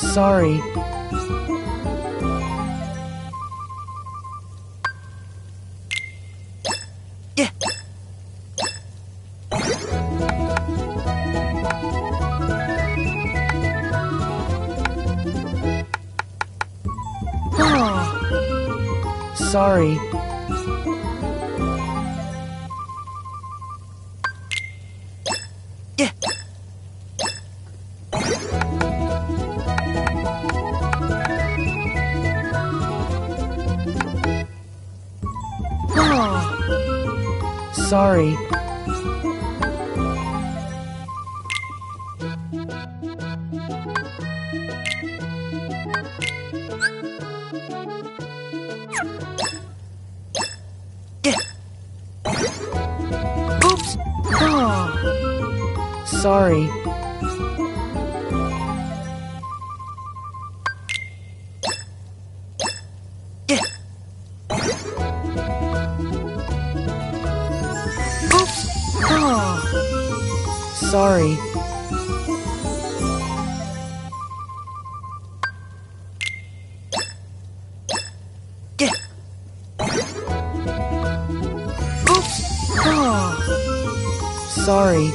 Sorry. Yeah. Oh. Sorry. Yeah. Oh. Sorry. Yeah. Oops. Oh. Sorry. Yeah. Oops. Oh. Sorry. Yeah. Oops. Oh. Sorry.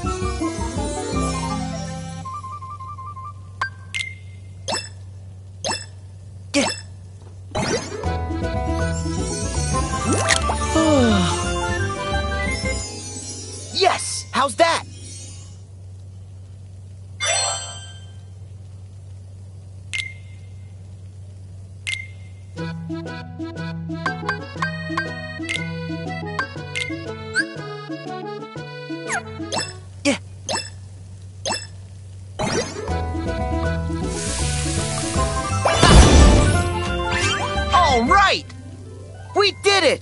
Yeah. Yes! How's that? Yeah. All right! We did it!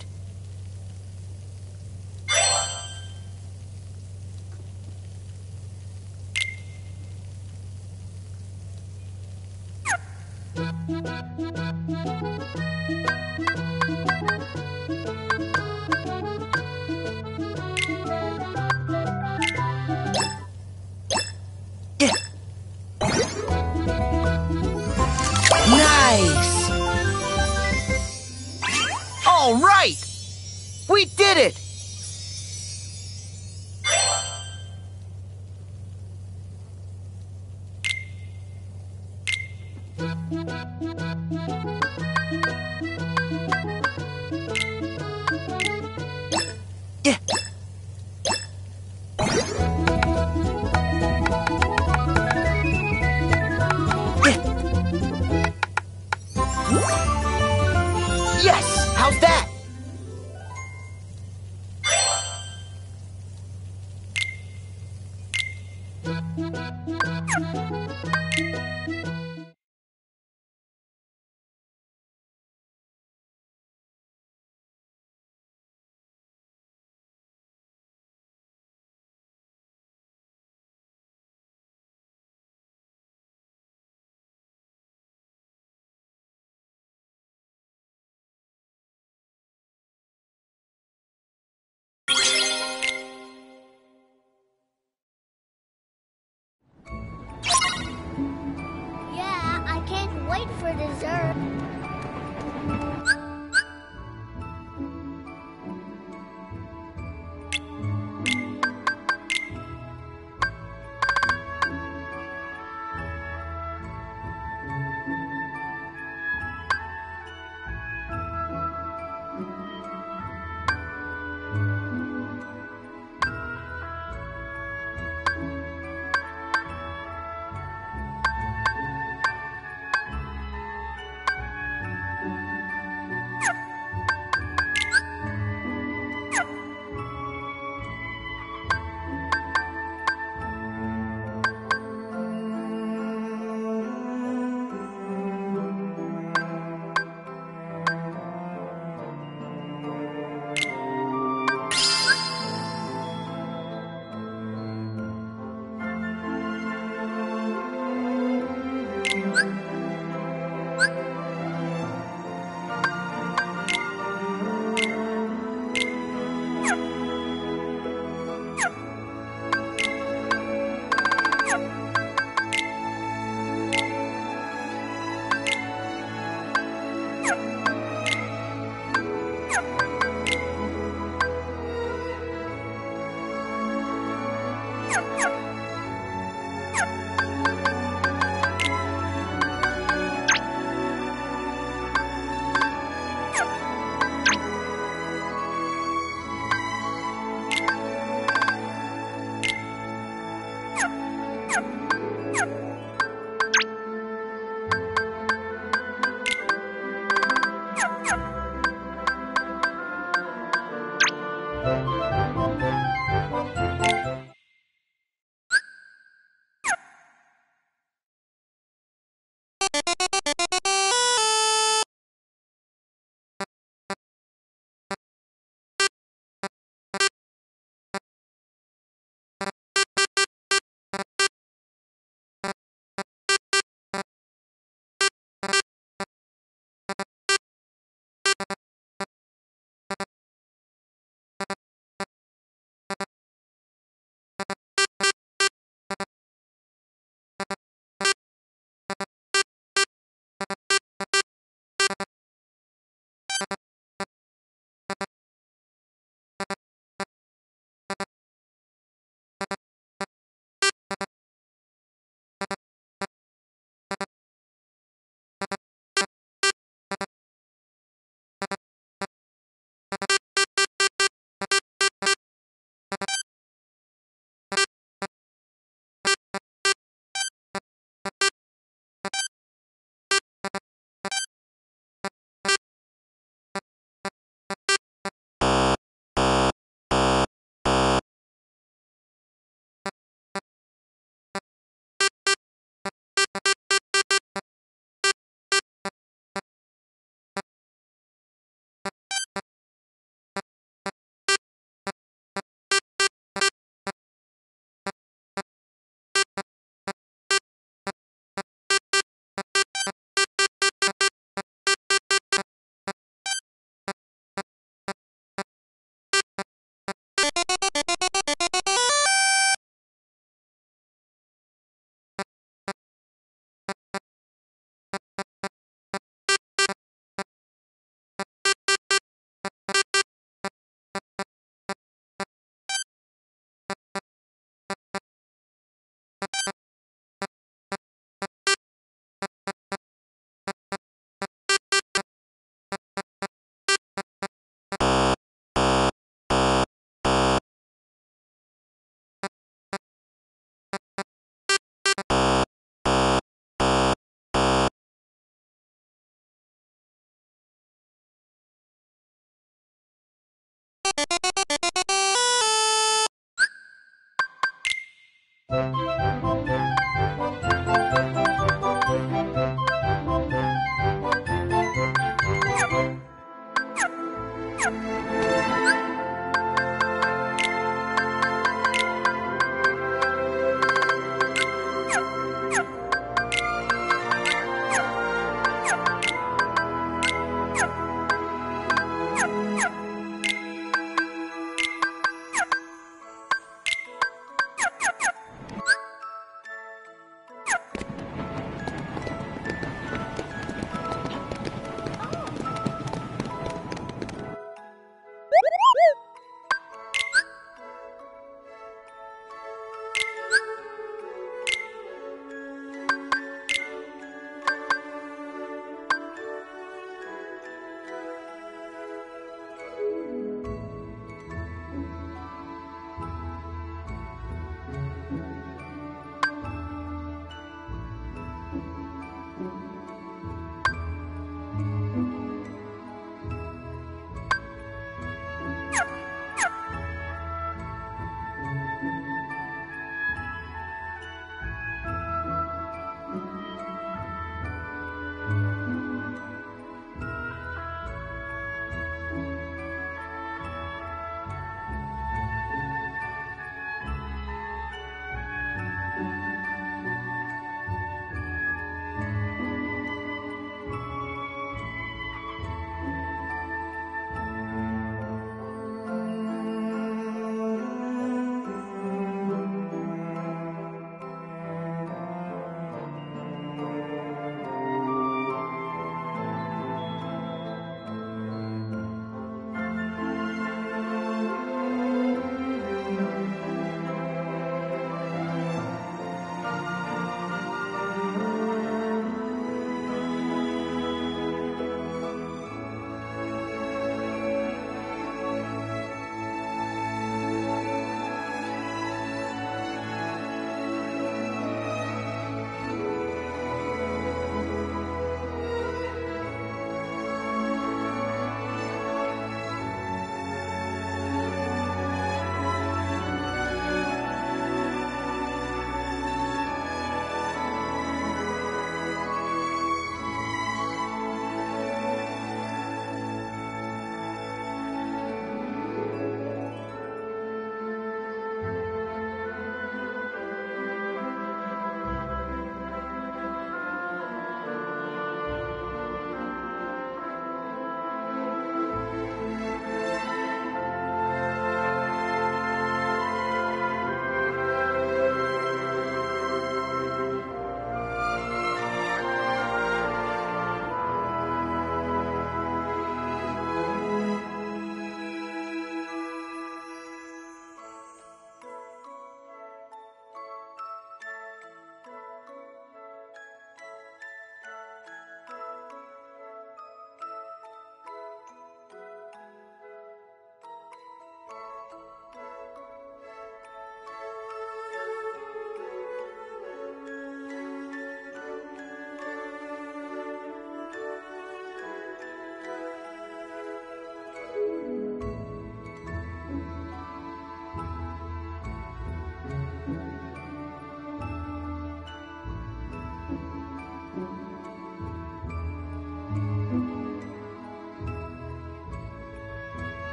Yeah. Nice! All right! We did it! Yeah. Yes! How's that? Yeah, I can't wait for dessert.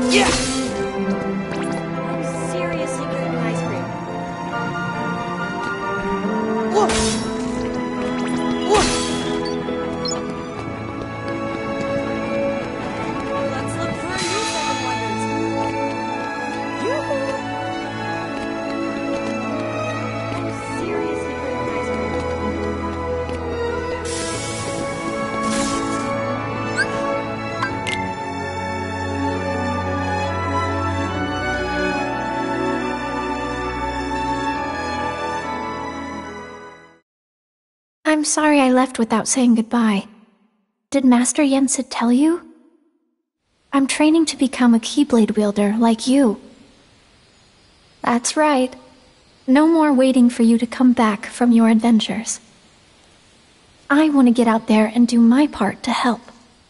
Yeah! I'm seriously good at ice cream. Whoa! Whoa! Let's look for a new Seven Wonders. Yoo-hoo! I'm seriously good at ice cream. I'm sorry I left without saying goodbye. Did Master Yensid tell you? I'm training to become a Keyblade wielder like you. That's right. No more waiting for you to come back from your adventures. I want to get out there and do my part to help.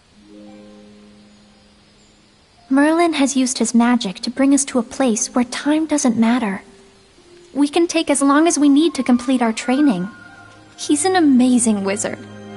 Merlin has used his magic to bring us to a place where time doesn't matter. We can take as long as we need to complete our training. He's an amazing wizard.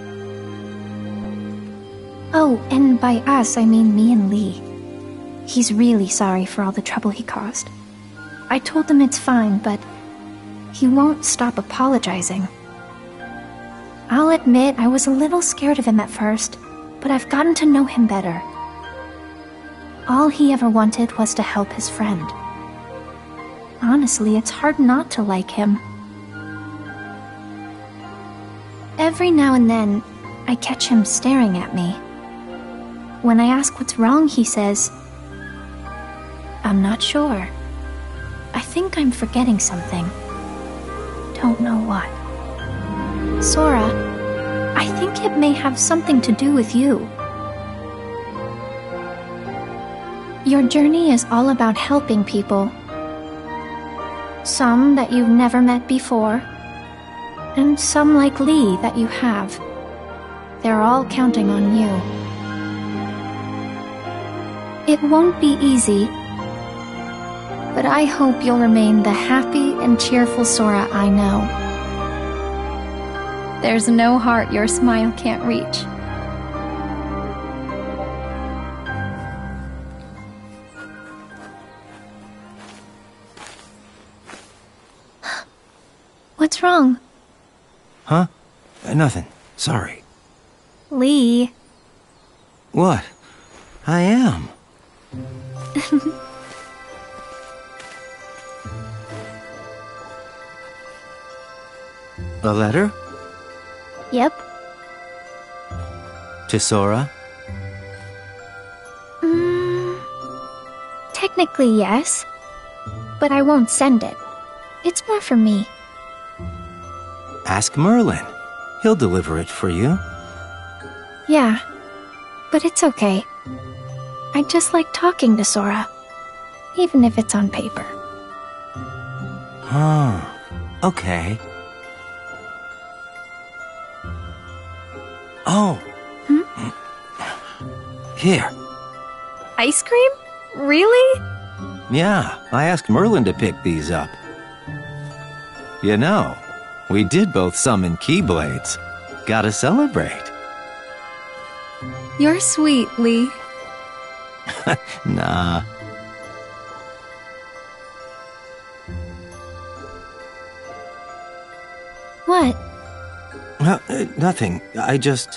Oh, and by us, I mean me and Lee. He's really sorry for all the trouble he caused. I told him it's fine, but he won't stop apologizing. I'll admit I was a little scared of him at first, but I've gotten to know him better. All he ever wanted was to help his friend. Honestly, it's hard not to like him. Every now and then, I catch him staring at me. When I ask what's wrong, he says, "I'm not sure. I think I'm forgetting something. Don't know what." Sora, I think it may have something to do with you. Your journey is all about helping people. Some that you've never met before, and some like Lee that you have. They're all counting on you. It won't be easy, but I hope you'll remain the happy and cheerful Sora I know. There's no heart your smile can't reach. What's wrong? Huh? Uh, nothing. Sorry. Lee. What? I am. A letter? Yep. To Sora? Mm, technically, yes. But I won't send it. It's more for me. Ask Merlin. He'll deliver it for you. Yeah, but it's okay. I just like talking to Sora, even if it's on paper. Huh. Okay. Oh. Hmm? Here. Ice cream? Really? Yeah, I asked Merlin to pick these up. You know, we did both summon Keyblades. Gotta celebrate. You're sweet, Lee. Nah. What? Well, uh, nothing. I just...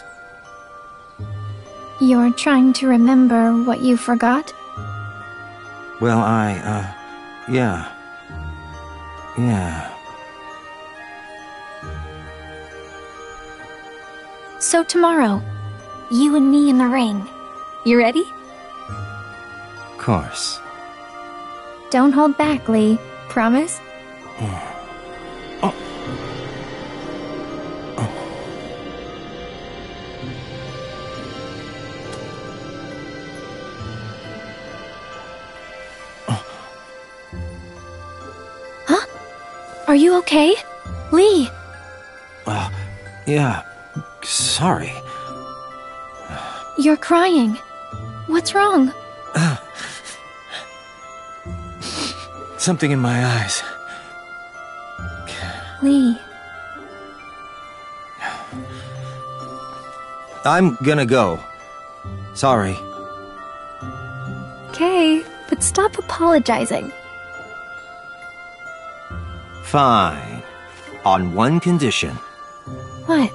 You're trying to remember what you forgot? Well, I, uh... Yeah. Yeah. So tomorrow, you and me in the ring. You ready? Of course. Don't hold back, Lee. Promise? Oh. Huh? Are you okay? Lee! Uh, yeah. Sorry. You're crying. What's wrong? Something in my eyes. Lee. I'm gonna go. Sorry. Okay. but stop apologizing. Fine. On one condition. What?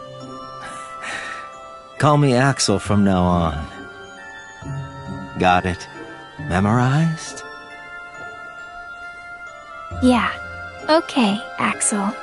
Call me Axel from now on. Got it? Memorized? Yeah. Okay, Axel.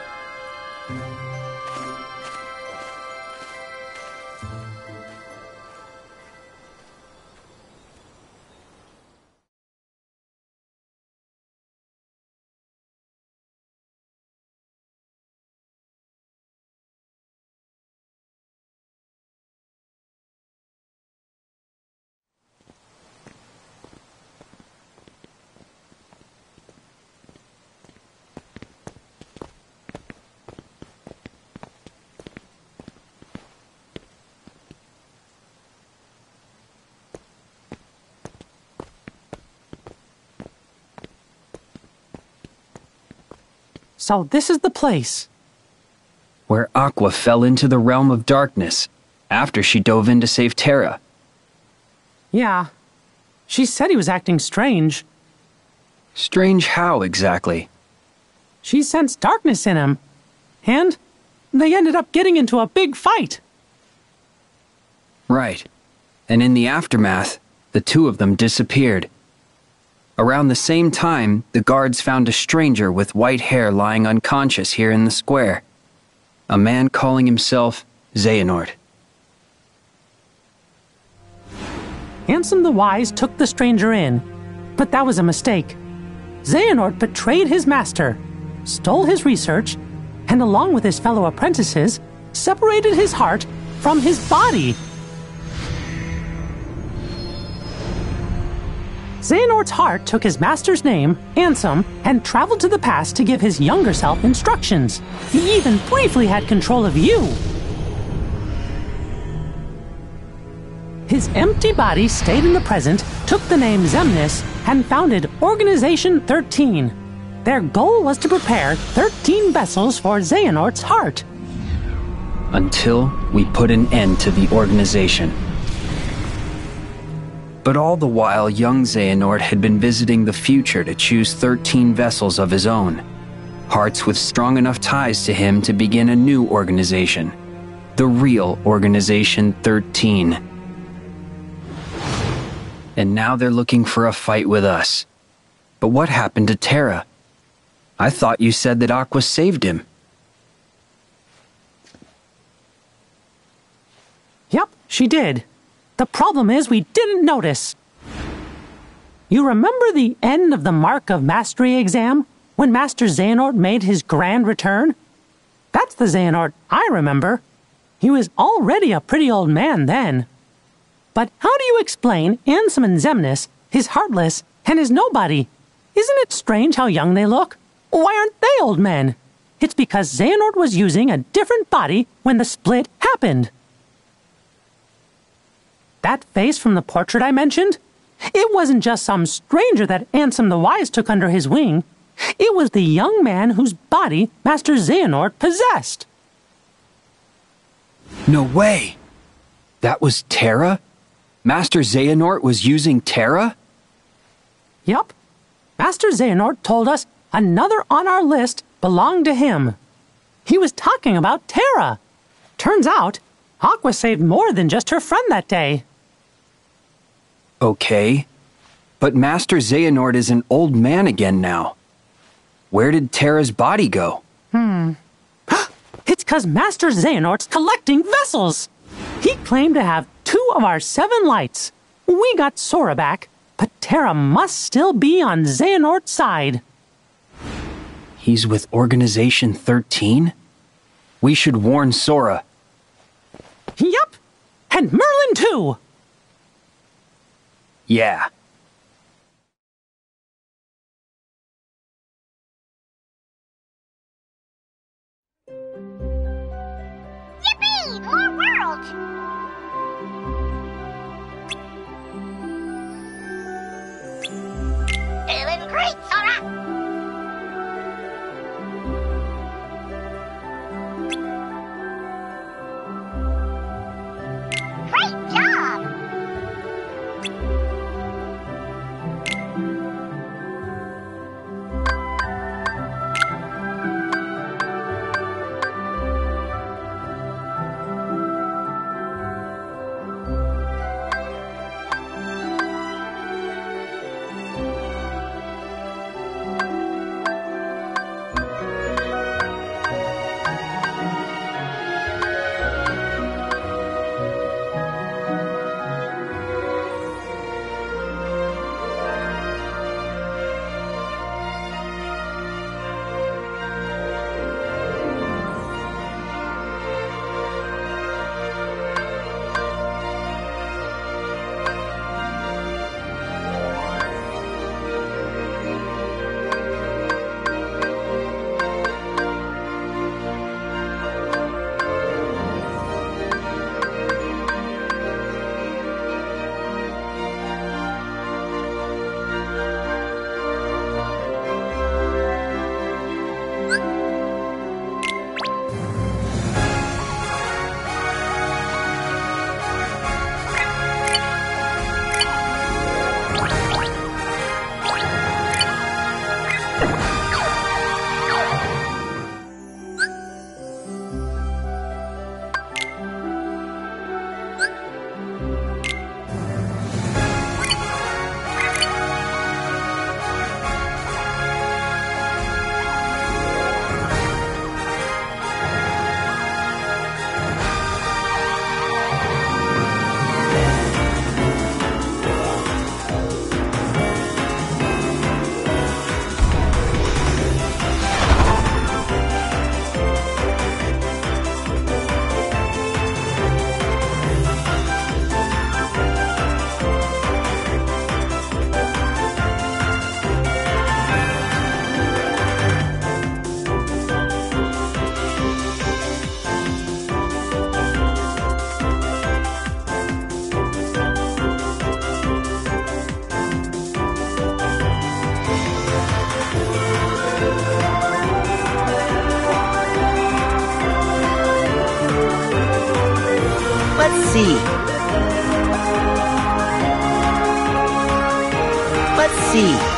So this is the place where Aqua fell into the realm of darkness after she dove in to save Terra. Yeah. She said he was acting strange. Strange how, exactly? She sensed darkness in him. And they ended up getting into a big fight. Right. And in the aftermath, the two of them disappeared. Around the same time, the guards found a stranger with white hair lying unconscious here in the square. A man calling himself Xehanort. Ansem the Wise took the stranger in, but that was a mistake. Xehanort betrayed his master, stole his research, and along with his fellow apprentices, separated his heart from his body. Xehanort's heart took his master's name, Ansem, and traveled to the past to give his younger self instructions. He even briefly had control of you. His empty body stayed in the present, took the name Xemnas, and founded Organization thirteen. Their goal was to prepare thirteen vessels for Xehanort's heart. Until we put an end to the organization. But all the while, young Xehanort had been visiting the future to choose thirteen vessels of his own. Hearts with strong enough ties to him to begin a new organization. The real Organization thirteen. And now they're looking for a fight with us. But what happened to Terra? I thought you said that Aqua saved him. Yep, she did. The problem is we didn't notice. You remember the end of the Mark of Mastery exam, when Master Xehanort made his grand return? That's the Xehanort I remember. He was already a pretty old man then. But how do you explain Ansem and Xemnas, his Heartless, and his Nobody? Isn't it strange how young they look? Why aren't they old men? It's because Xehanort was using a different body when the split happened. That face from the portrait I mentioned? It wasn't just some stranger that Ansem the Wise took under his wing. It was the young man whose body Master Xehanort possessed. No way! That was Terra? Master Xehanort was using Terra? Yup. Master Xehanort told us another on our list belonged to him. He was talking about Terra. Turns out, Aqua saved more than just her friend that day. Okay, but Master Xehanort is an old man again now. Where did Terra's body go? Hmm. It's 'cause Master Xehanort's collecting vessels! He claimed to have two of our seven lights. We got Sora back, but Terra must still be on Xehanort's side. He's with Organization thirteen? We should warn Sora. Yup, and Merlin too! Yeah. Yippee! More worlds! Doing great, Sora! Great job! Let's see. Let's see.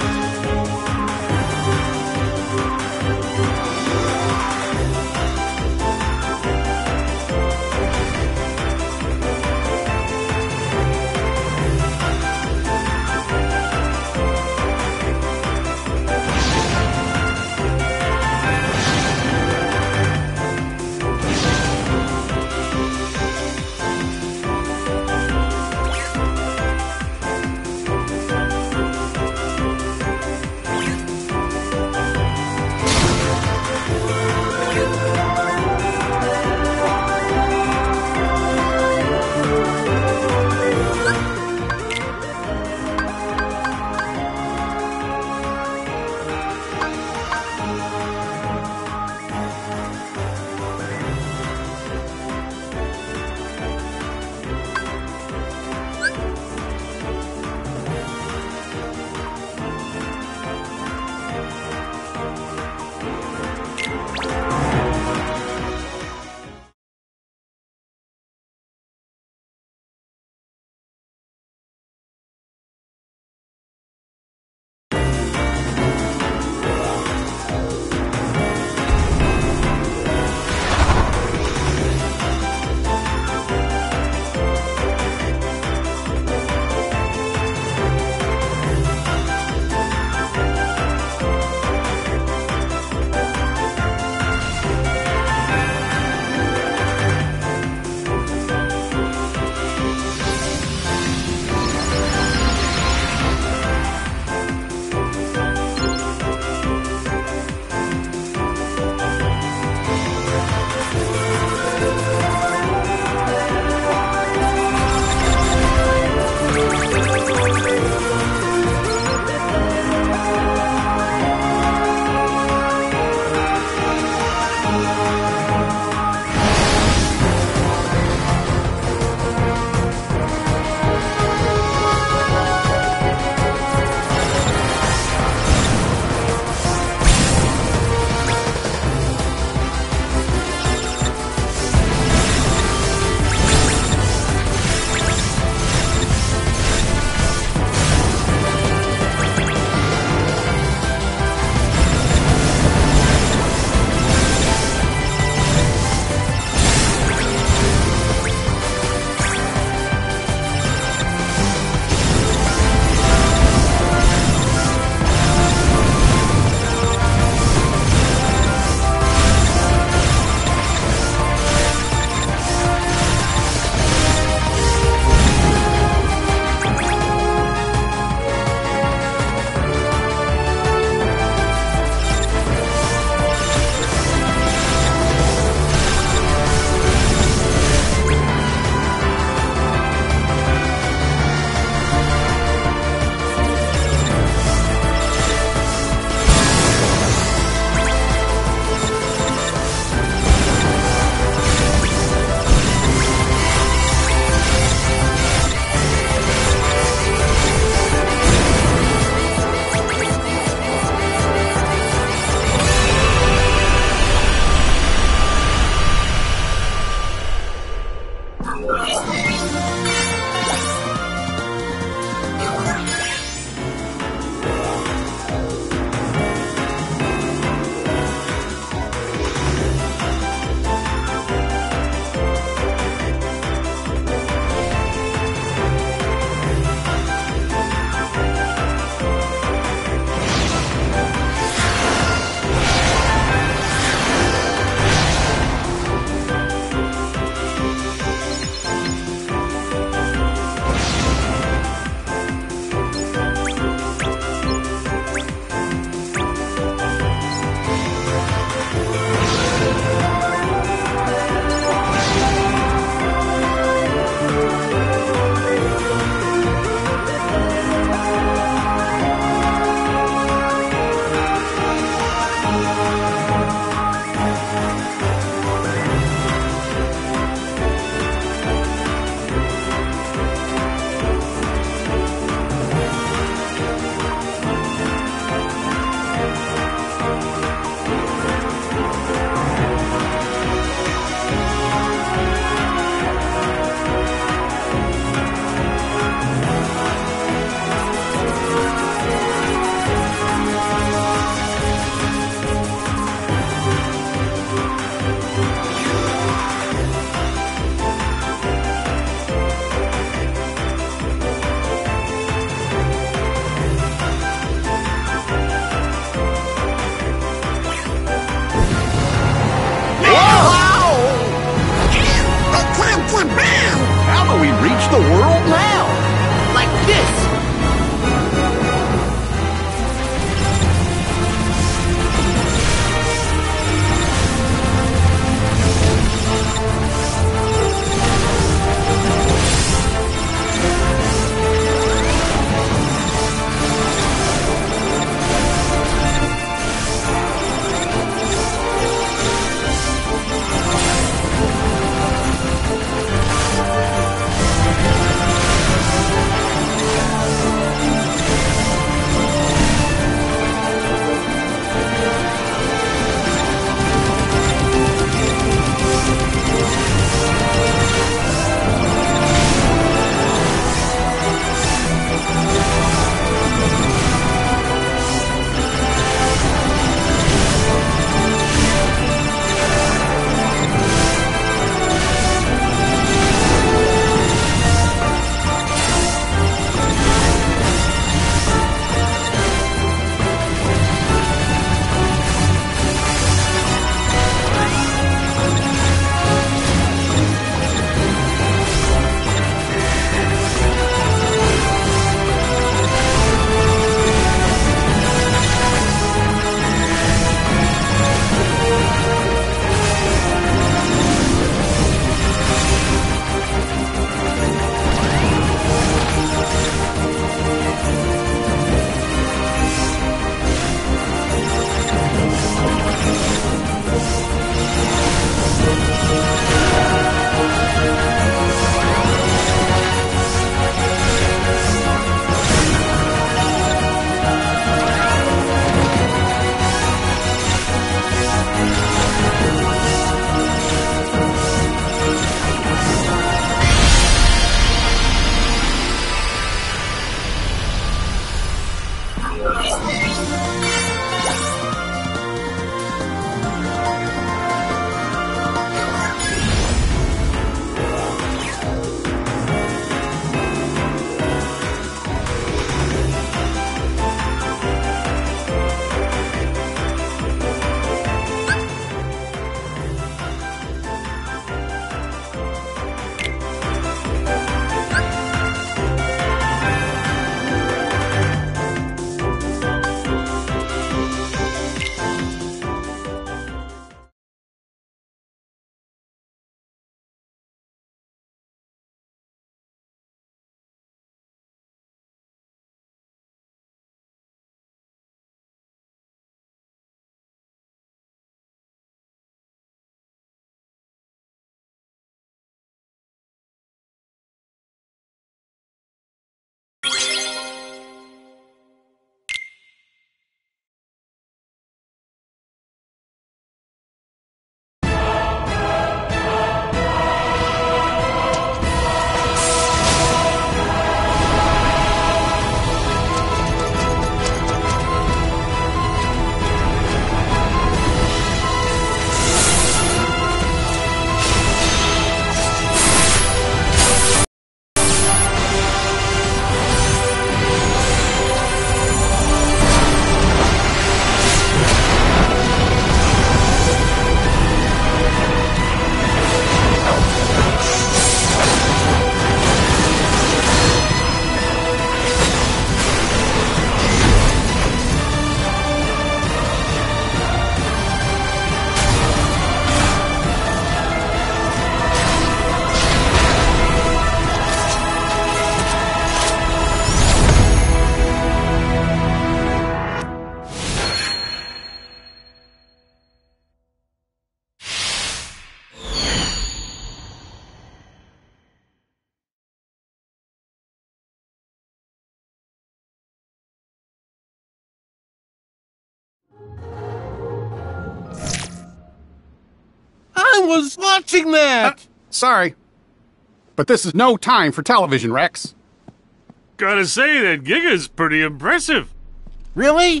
was watching that! Uh, sorry. But this is no time for television, Rex. Gotta say, that Giga's pretty impressive. Really?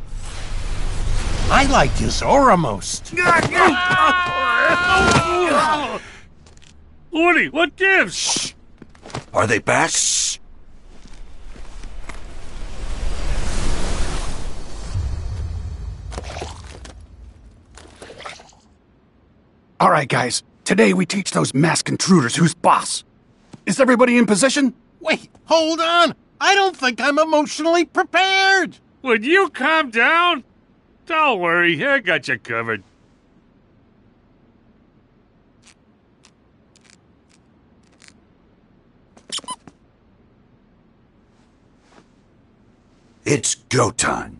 I like his aura most. Woody, what gives? Shh. Are they back? Shh. All right, guys. Today we teach those masked intruders who's boss. Is everybody in position? Wait, hold on. I don't think I'm emotionally prepared. Would you calm down? Don't worry, I got you covered. It's go time.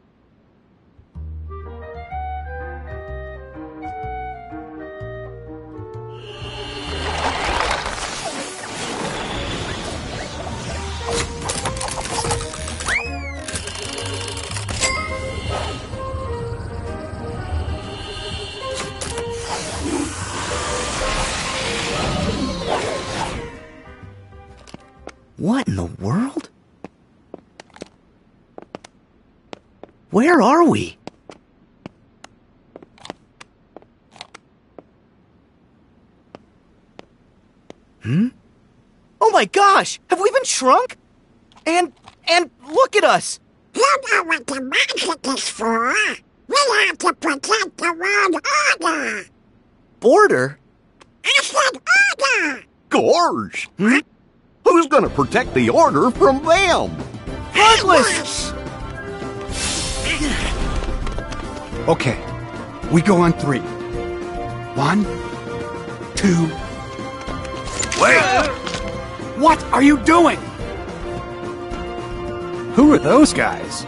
What in the world? Where are we? Hmm? Oh my gosh! Have we been shrunk? And, and look at us! You know what the magic is for? We have to protect the world order! Border? I said order! Gorge! Hmm? Who's gonna protect the order from them? Heartless! Okay, we go on three. One, two... Wait! What are you doing? Who are those guys?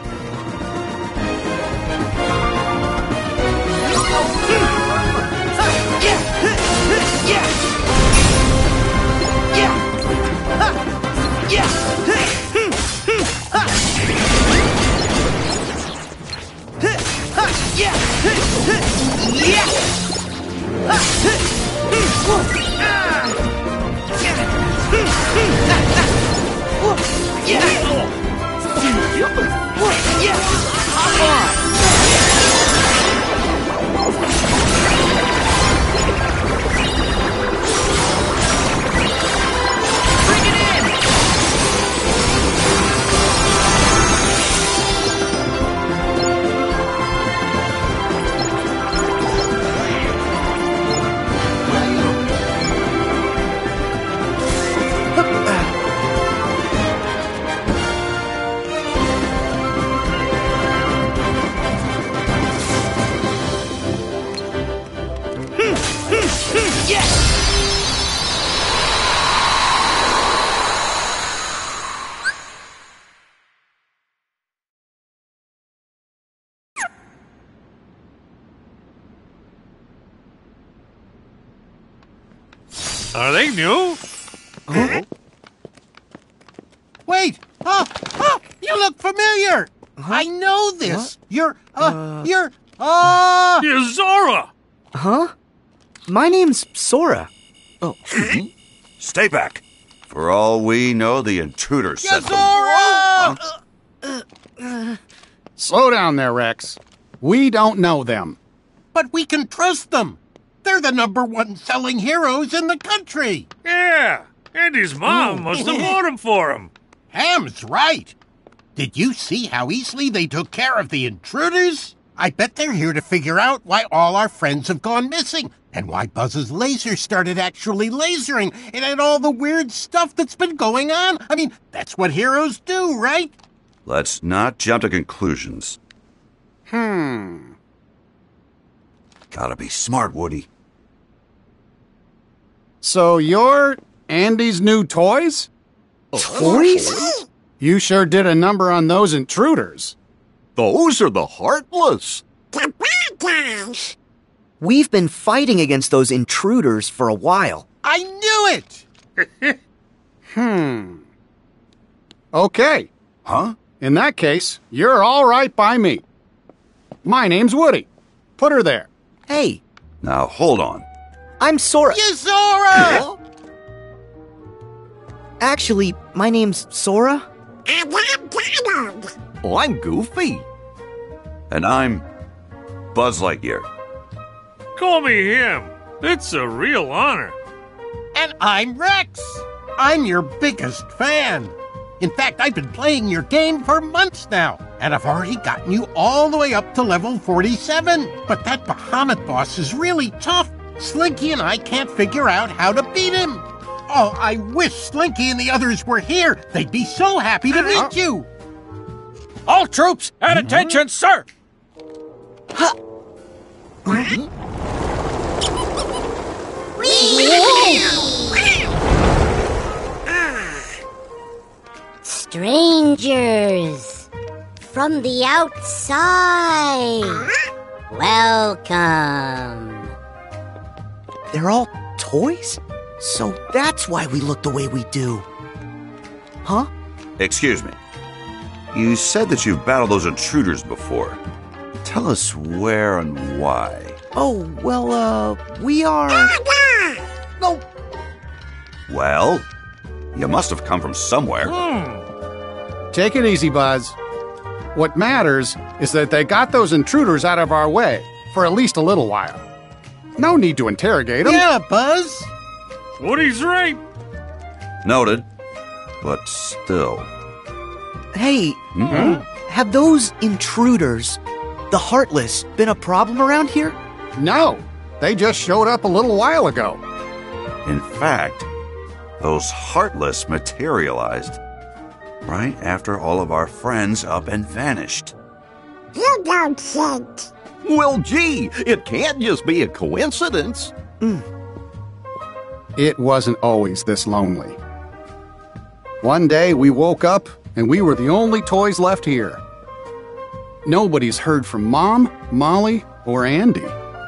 Are they new? Huh? Wait! Oh, oh, you look familiar! Huh? I know this! Huh? You're, uh, uh, you're, uh... You're Zora! Huh? My name's Sora. Oh. Stay back. For all we know, the intruder yeah, set Zora! them... Huh? Slow down there, Rex. We don't know them. But we can trust them. They're the number one selling heroes in the country. Yeah, and his mom must have bought them for him. Ham's right. Did you see how easily they took care of the intruders? I bet they're here to figure out why all our friends have gone missing and why Buzz's laser started actually lasering and, and all the weird stuff that's been going on. I mean, that's what heroes do, right? Let's not jump to conclusions. Hmm. Gotta be smart, Woody. So you're Andy's new toys? Toys? You sure did a number on those intruders. Those are the Heartless. The bad guys. We've been fighting against those intruders for a while. I knew it! Hmm. Okay. Huh? In that case, you're all right by me. My name's Woody. Put her there. Hey. Now, hold on. I'm Sora. Sora! Actually, my name's Sora. And I'm Donald. Well, I'm Goofy. And I'm Buzz Lightyear. Call me him. It's a real honor. And I'm Rex. I'm your biggest fan. In fact, I've been playing your game for months now, and I've already gotten you all the way up to level forty-seven. But that Bahamut boss is really tough. Slinky and I can't figure out how to beat him. Oh, I wish Slinky and the others were here. They'd be so happy to meet uh, you. All troops, at attention, sir! Huh? Strangers from the outside, welcome. They're all toys? So that's why we look the way we do. Huh? Excuse me. You said that you've battled those intruders before. Tell us where and why. Oh, well, uh, we are... No. Well, you must have come from somewhere. Hmm. Take it easy, Buzz. What matters is that they got those intruders out of our way for at least a little while. No need to interrogate them. Yeah, Buzz. Woody's right. Noted, but still. Hey, mm-hmm. have those intruders, the Heartless, been a problem around here? No, they just showed up a little while ago. In fact, those Heartless materialized right after all of our friends up and vanished. You don't think. Well, gee, it can't just be a coincidence. Mm. It wasn't always this lonely. One day we woke up and we were the only toys left here. Nobody's heard from Mom, Molly, or Andy.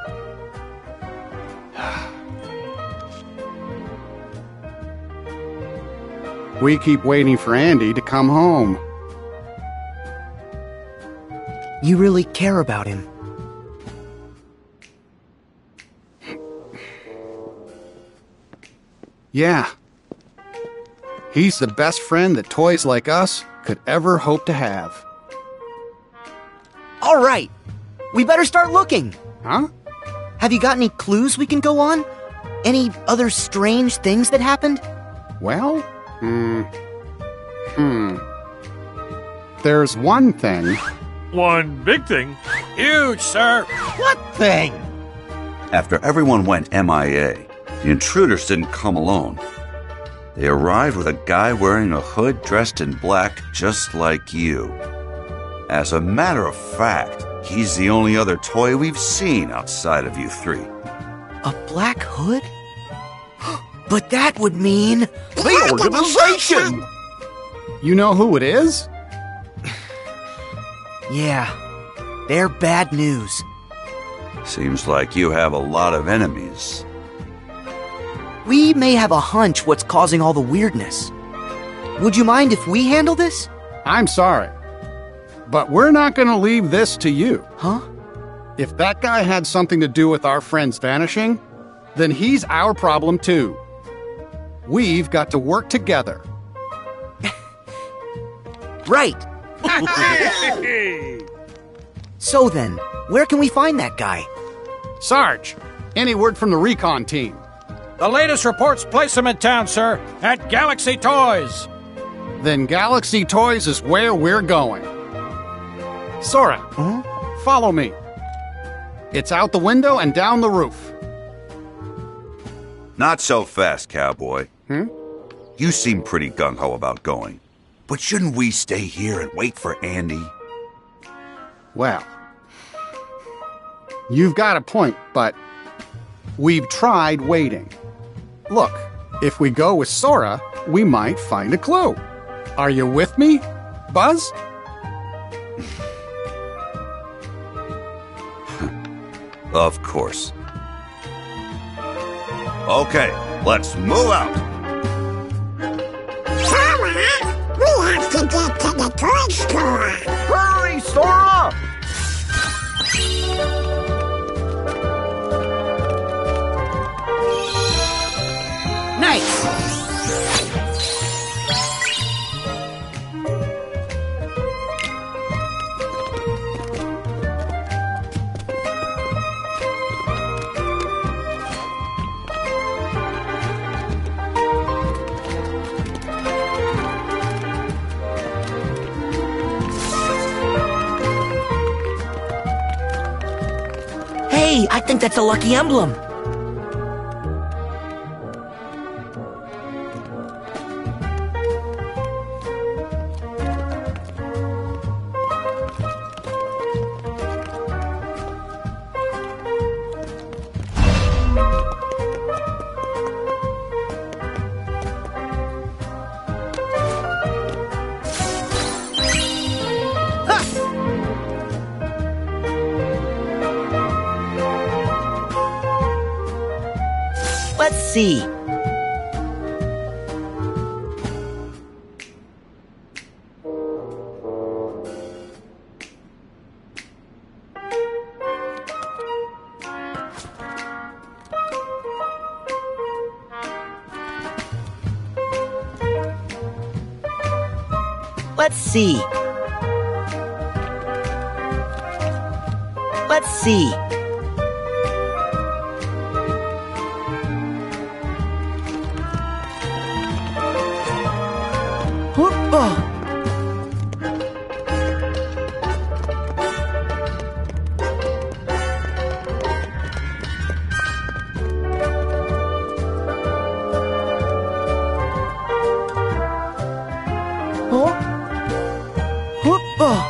We keep waiting for Andy to come home. You really care about him. Yeah. He's the best friend that toys like us could ever hope to have. All right. We better start looking. Huh? Have you got any clues we can go on? Any other strange things that happened? Well, hmm. Hmm. There's one thing. One big thing. Huge, sir. What thing? After everyone went M I A, the intruders didn't come alone. They arrived with a guy wearing a hood dressed in black just like you. As a matter of fact, he's the only other toy we've seen outside of you three. A black hood? But that would mean... The organization! You know who it is? Yeah, they're bad news. Seems like you have a lot of enemies. We may have a hunch what's causing all the weirdness. Would you mind if we handle this? I'm sorry, but we're not going to leave this to you. Huh? If that guy had something to do with our friends vanishing, then he's our problem too. We've got to work together. Right. So then, where can we find that guy? Sarge, any word from the recon team? The latest reports place him in town, sir, at Galaxy Toys. Then Galaxy Toys is where we're going. Sora, huh? Follow me. It's out the window and down the roof. Not so fast, cowboy. Hmm? You seem pretty gung-ho about going. But shouldn't we stay here and wait for Andy? Well, you've got a point, but we've tried waiting. Look, if we go with Sora, we might find a clue. Are you with me, Buzz? Of course. Okay, let's move out. Sora, we have to get to the toy store. Hurry, Sora! Hey, I think that's a lucky emblem. Let's see. Let's see. Let's see. Whoop-oh. Huh? Whoop-oh.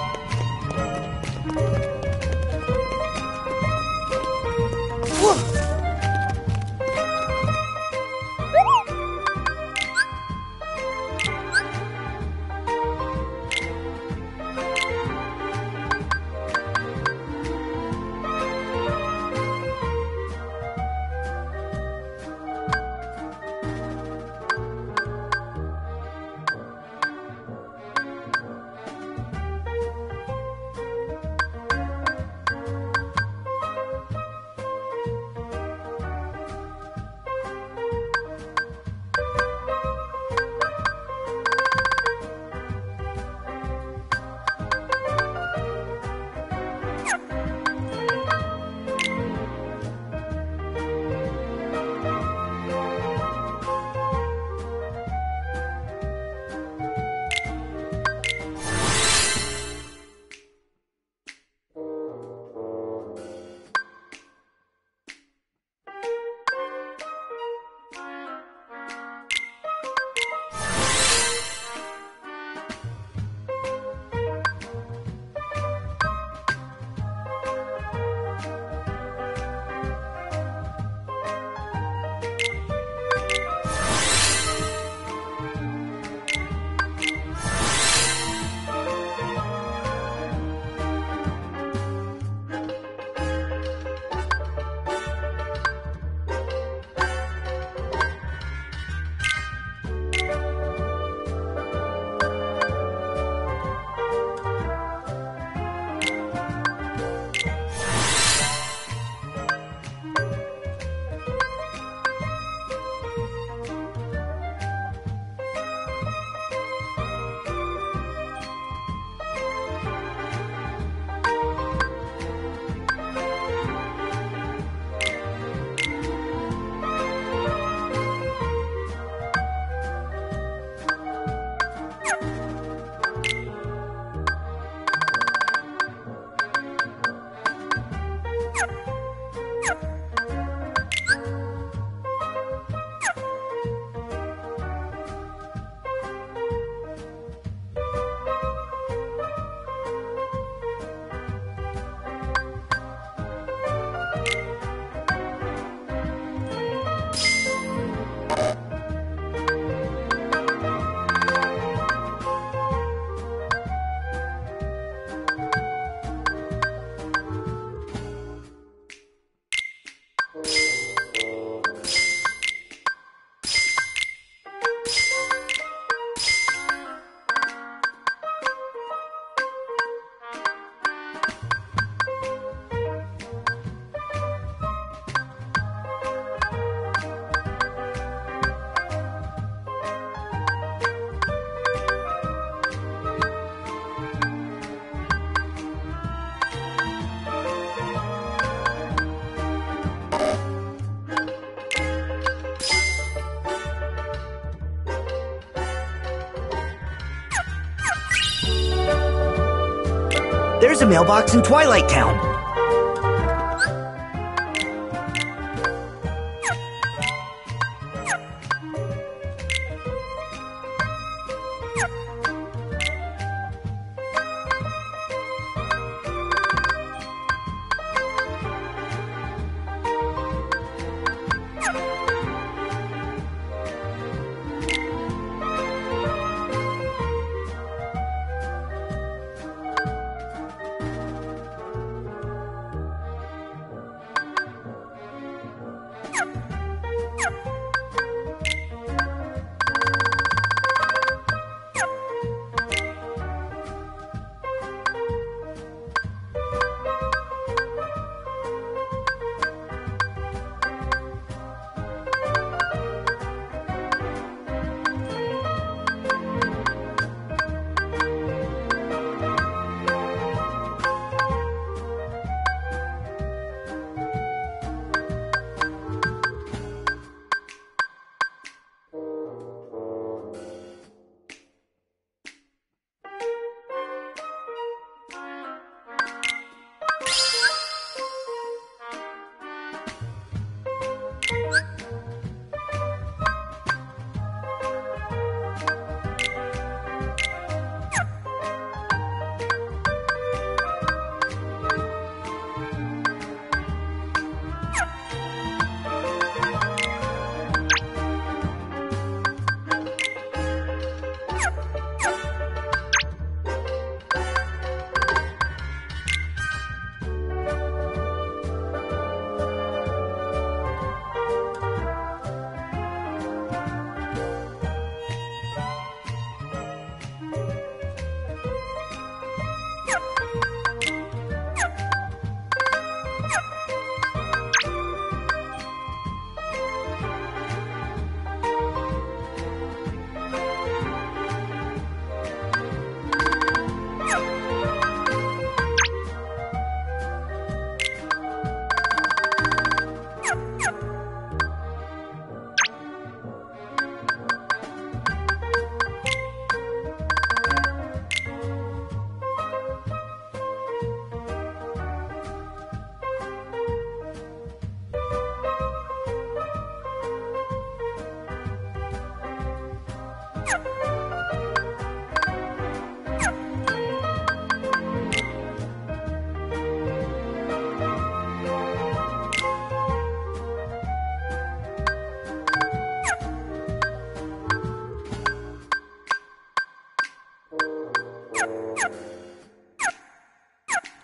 There's a mailbox in Twilight Town.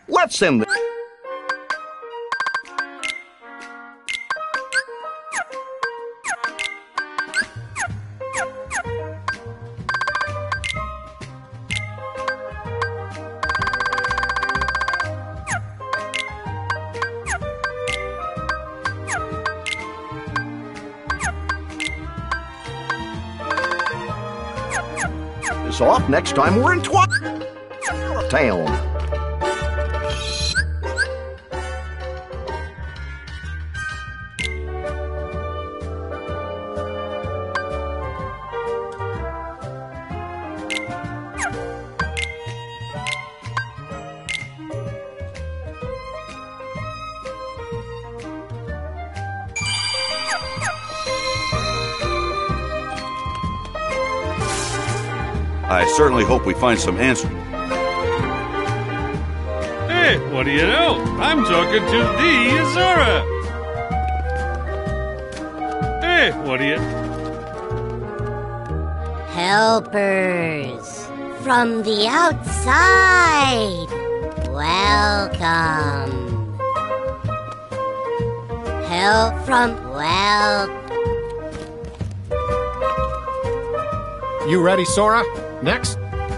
Let's send the... this off next time we're in Twi... Town. I certainly hope we find some answers. Hey, what do you know? I'm talking to the Azura. Hey, what do you... Helpers from the outside. Welcome. Help from well. You ready, Sora? Next.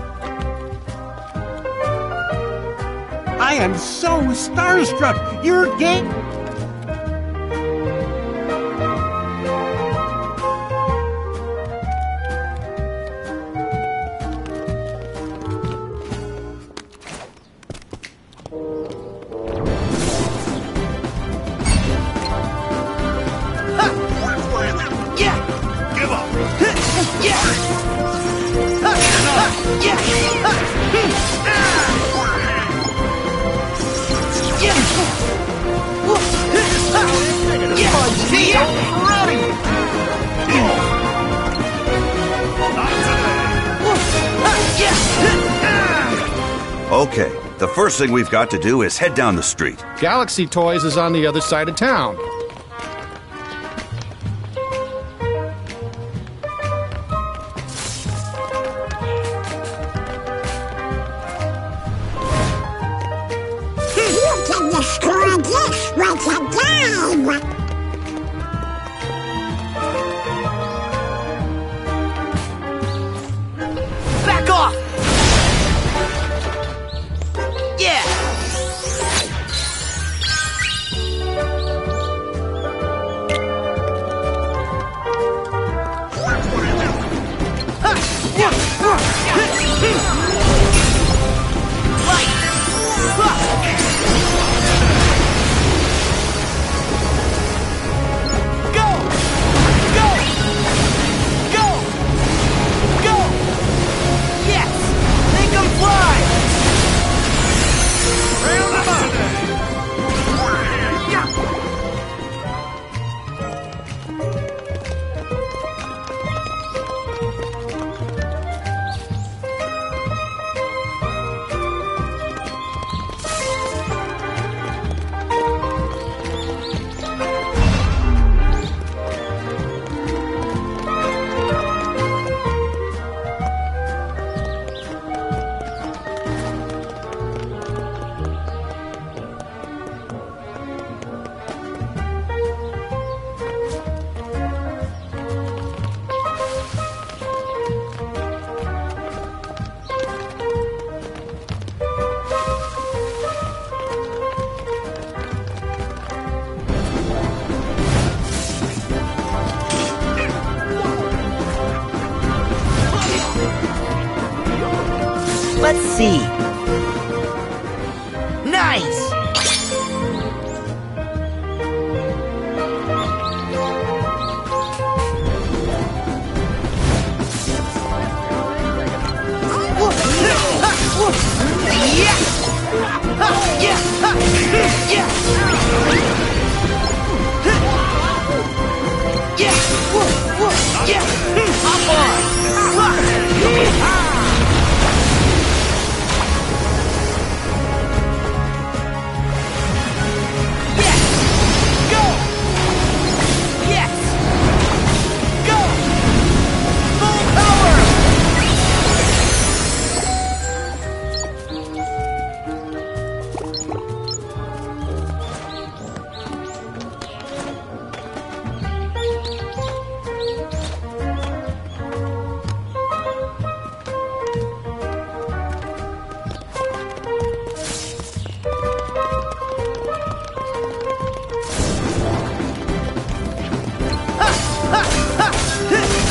I am so starstruck. You're game. Okay, the first thing we've got to do is head down the street. Galaxy Toys is on the other side of town. You can destroy this with a game! Back off! Yeah! Let's see. Nice!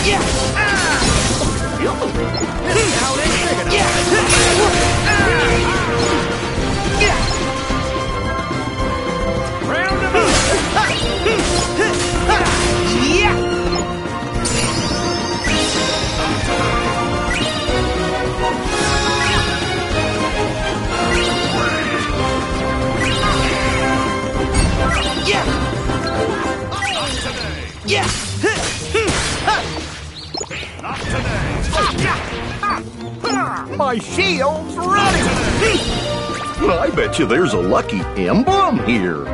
Yeah! Round him up! Yeah! Yeah! Not today! My shield's ready! I bet you there's a lucky emblem here.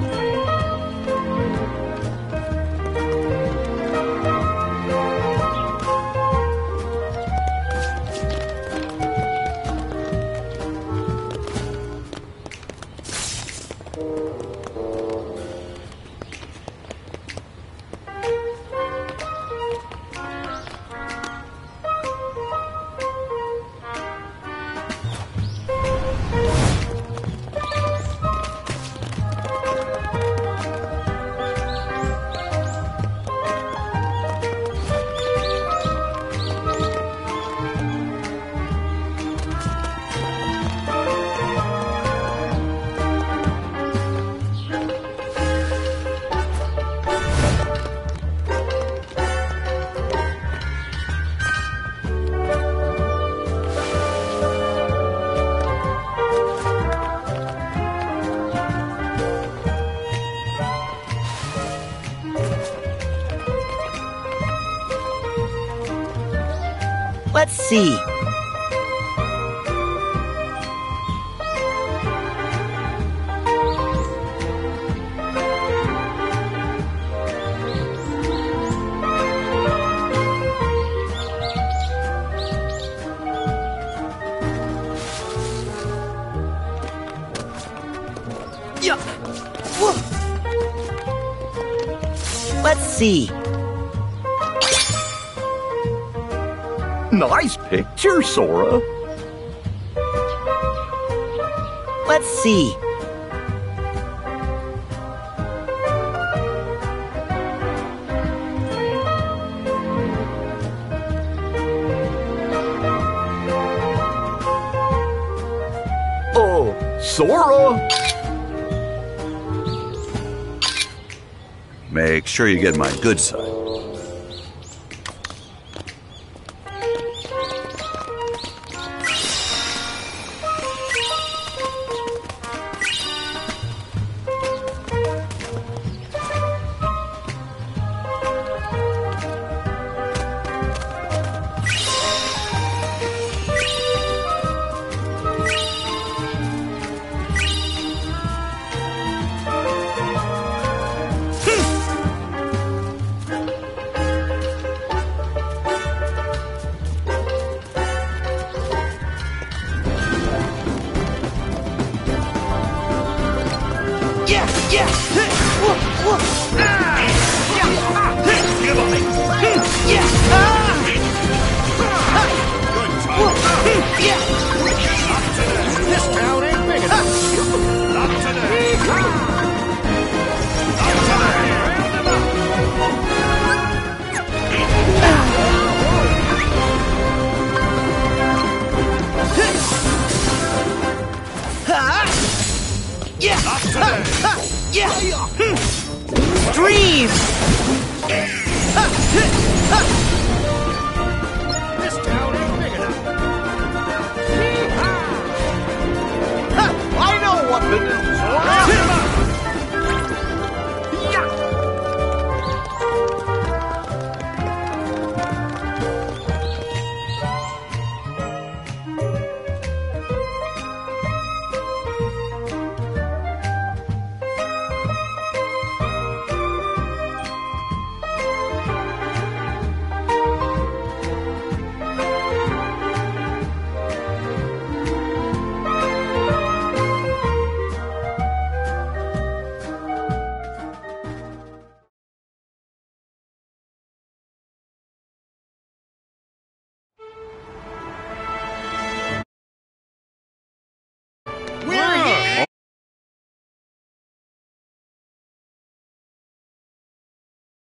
Let's see. Yeah. Whoa. Let's see. Nice picture, Sora. Let's see. Oh, Sora! Make sure you get my good side. Yeah, yeah. Whoa, whoa. Ah. Yeah. Get on me. Yeah. Ah. Good time. Yeah. This town ain't big enough. Not today. Not today. Round him up. Ah. Yeah. Not today. Ha, yeah. Dream. Ha, ha, ha.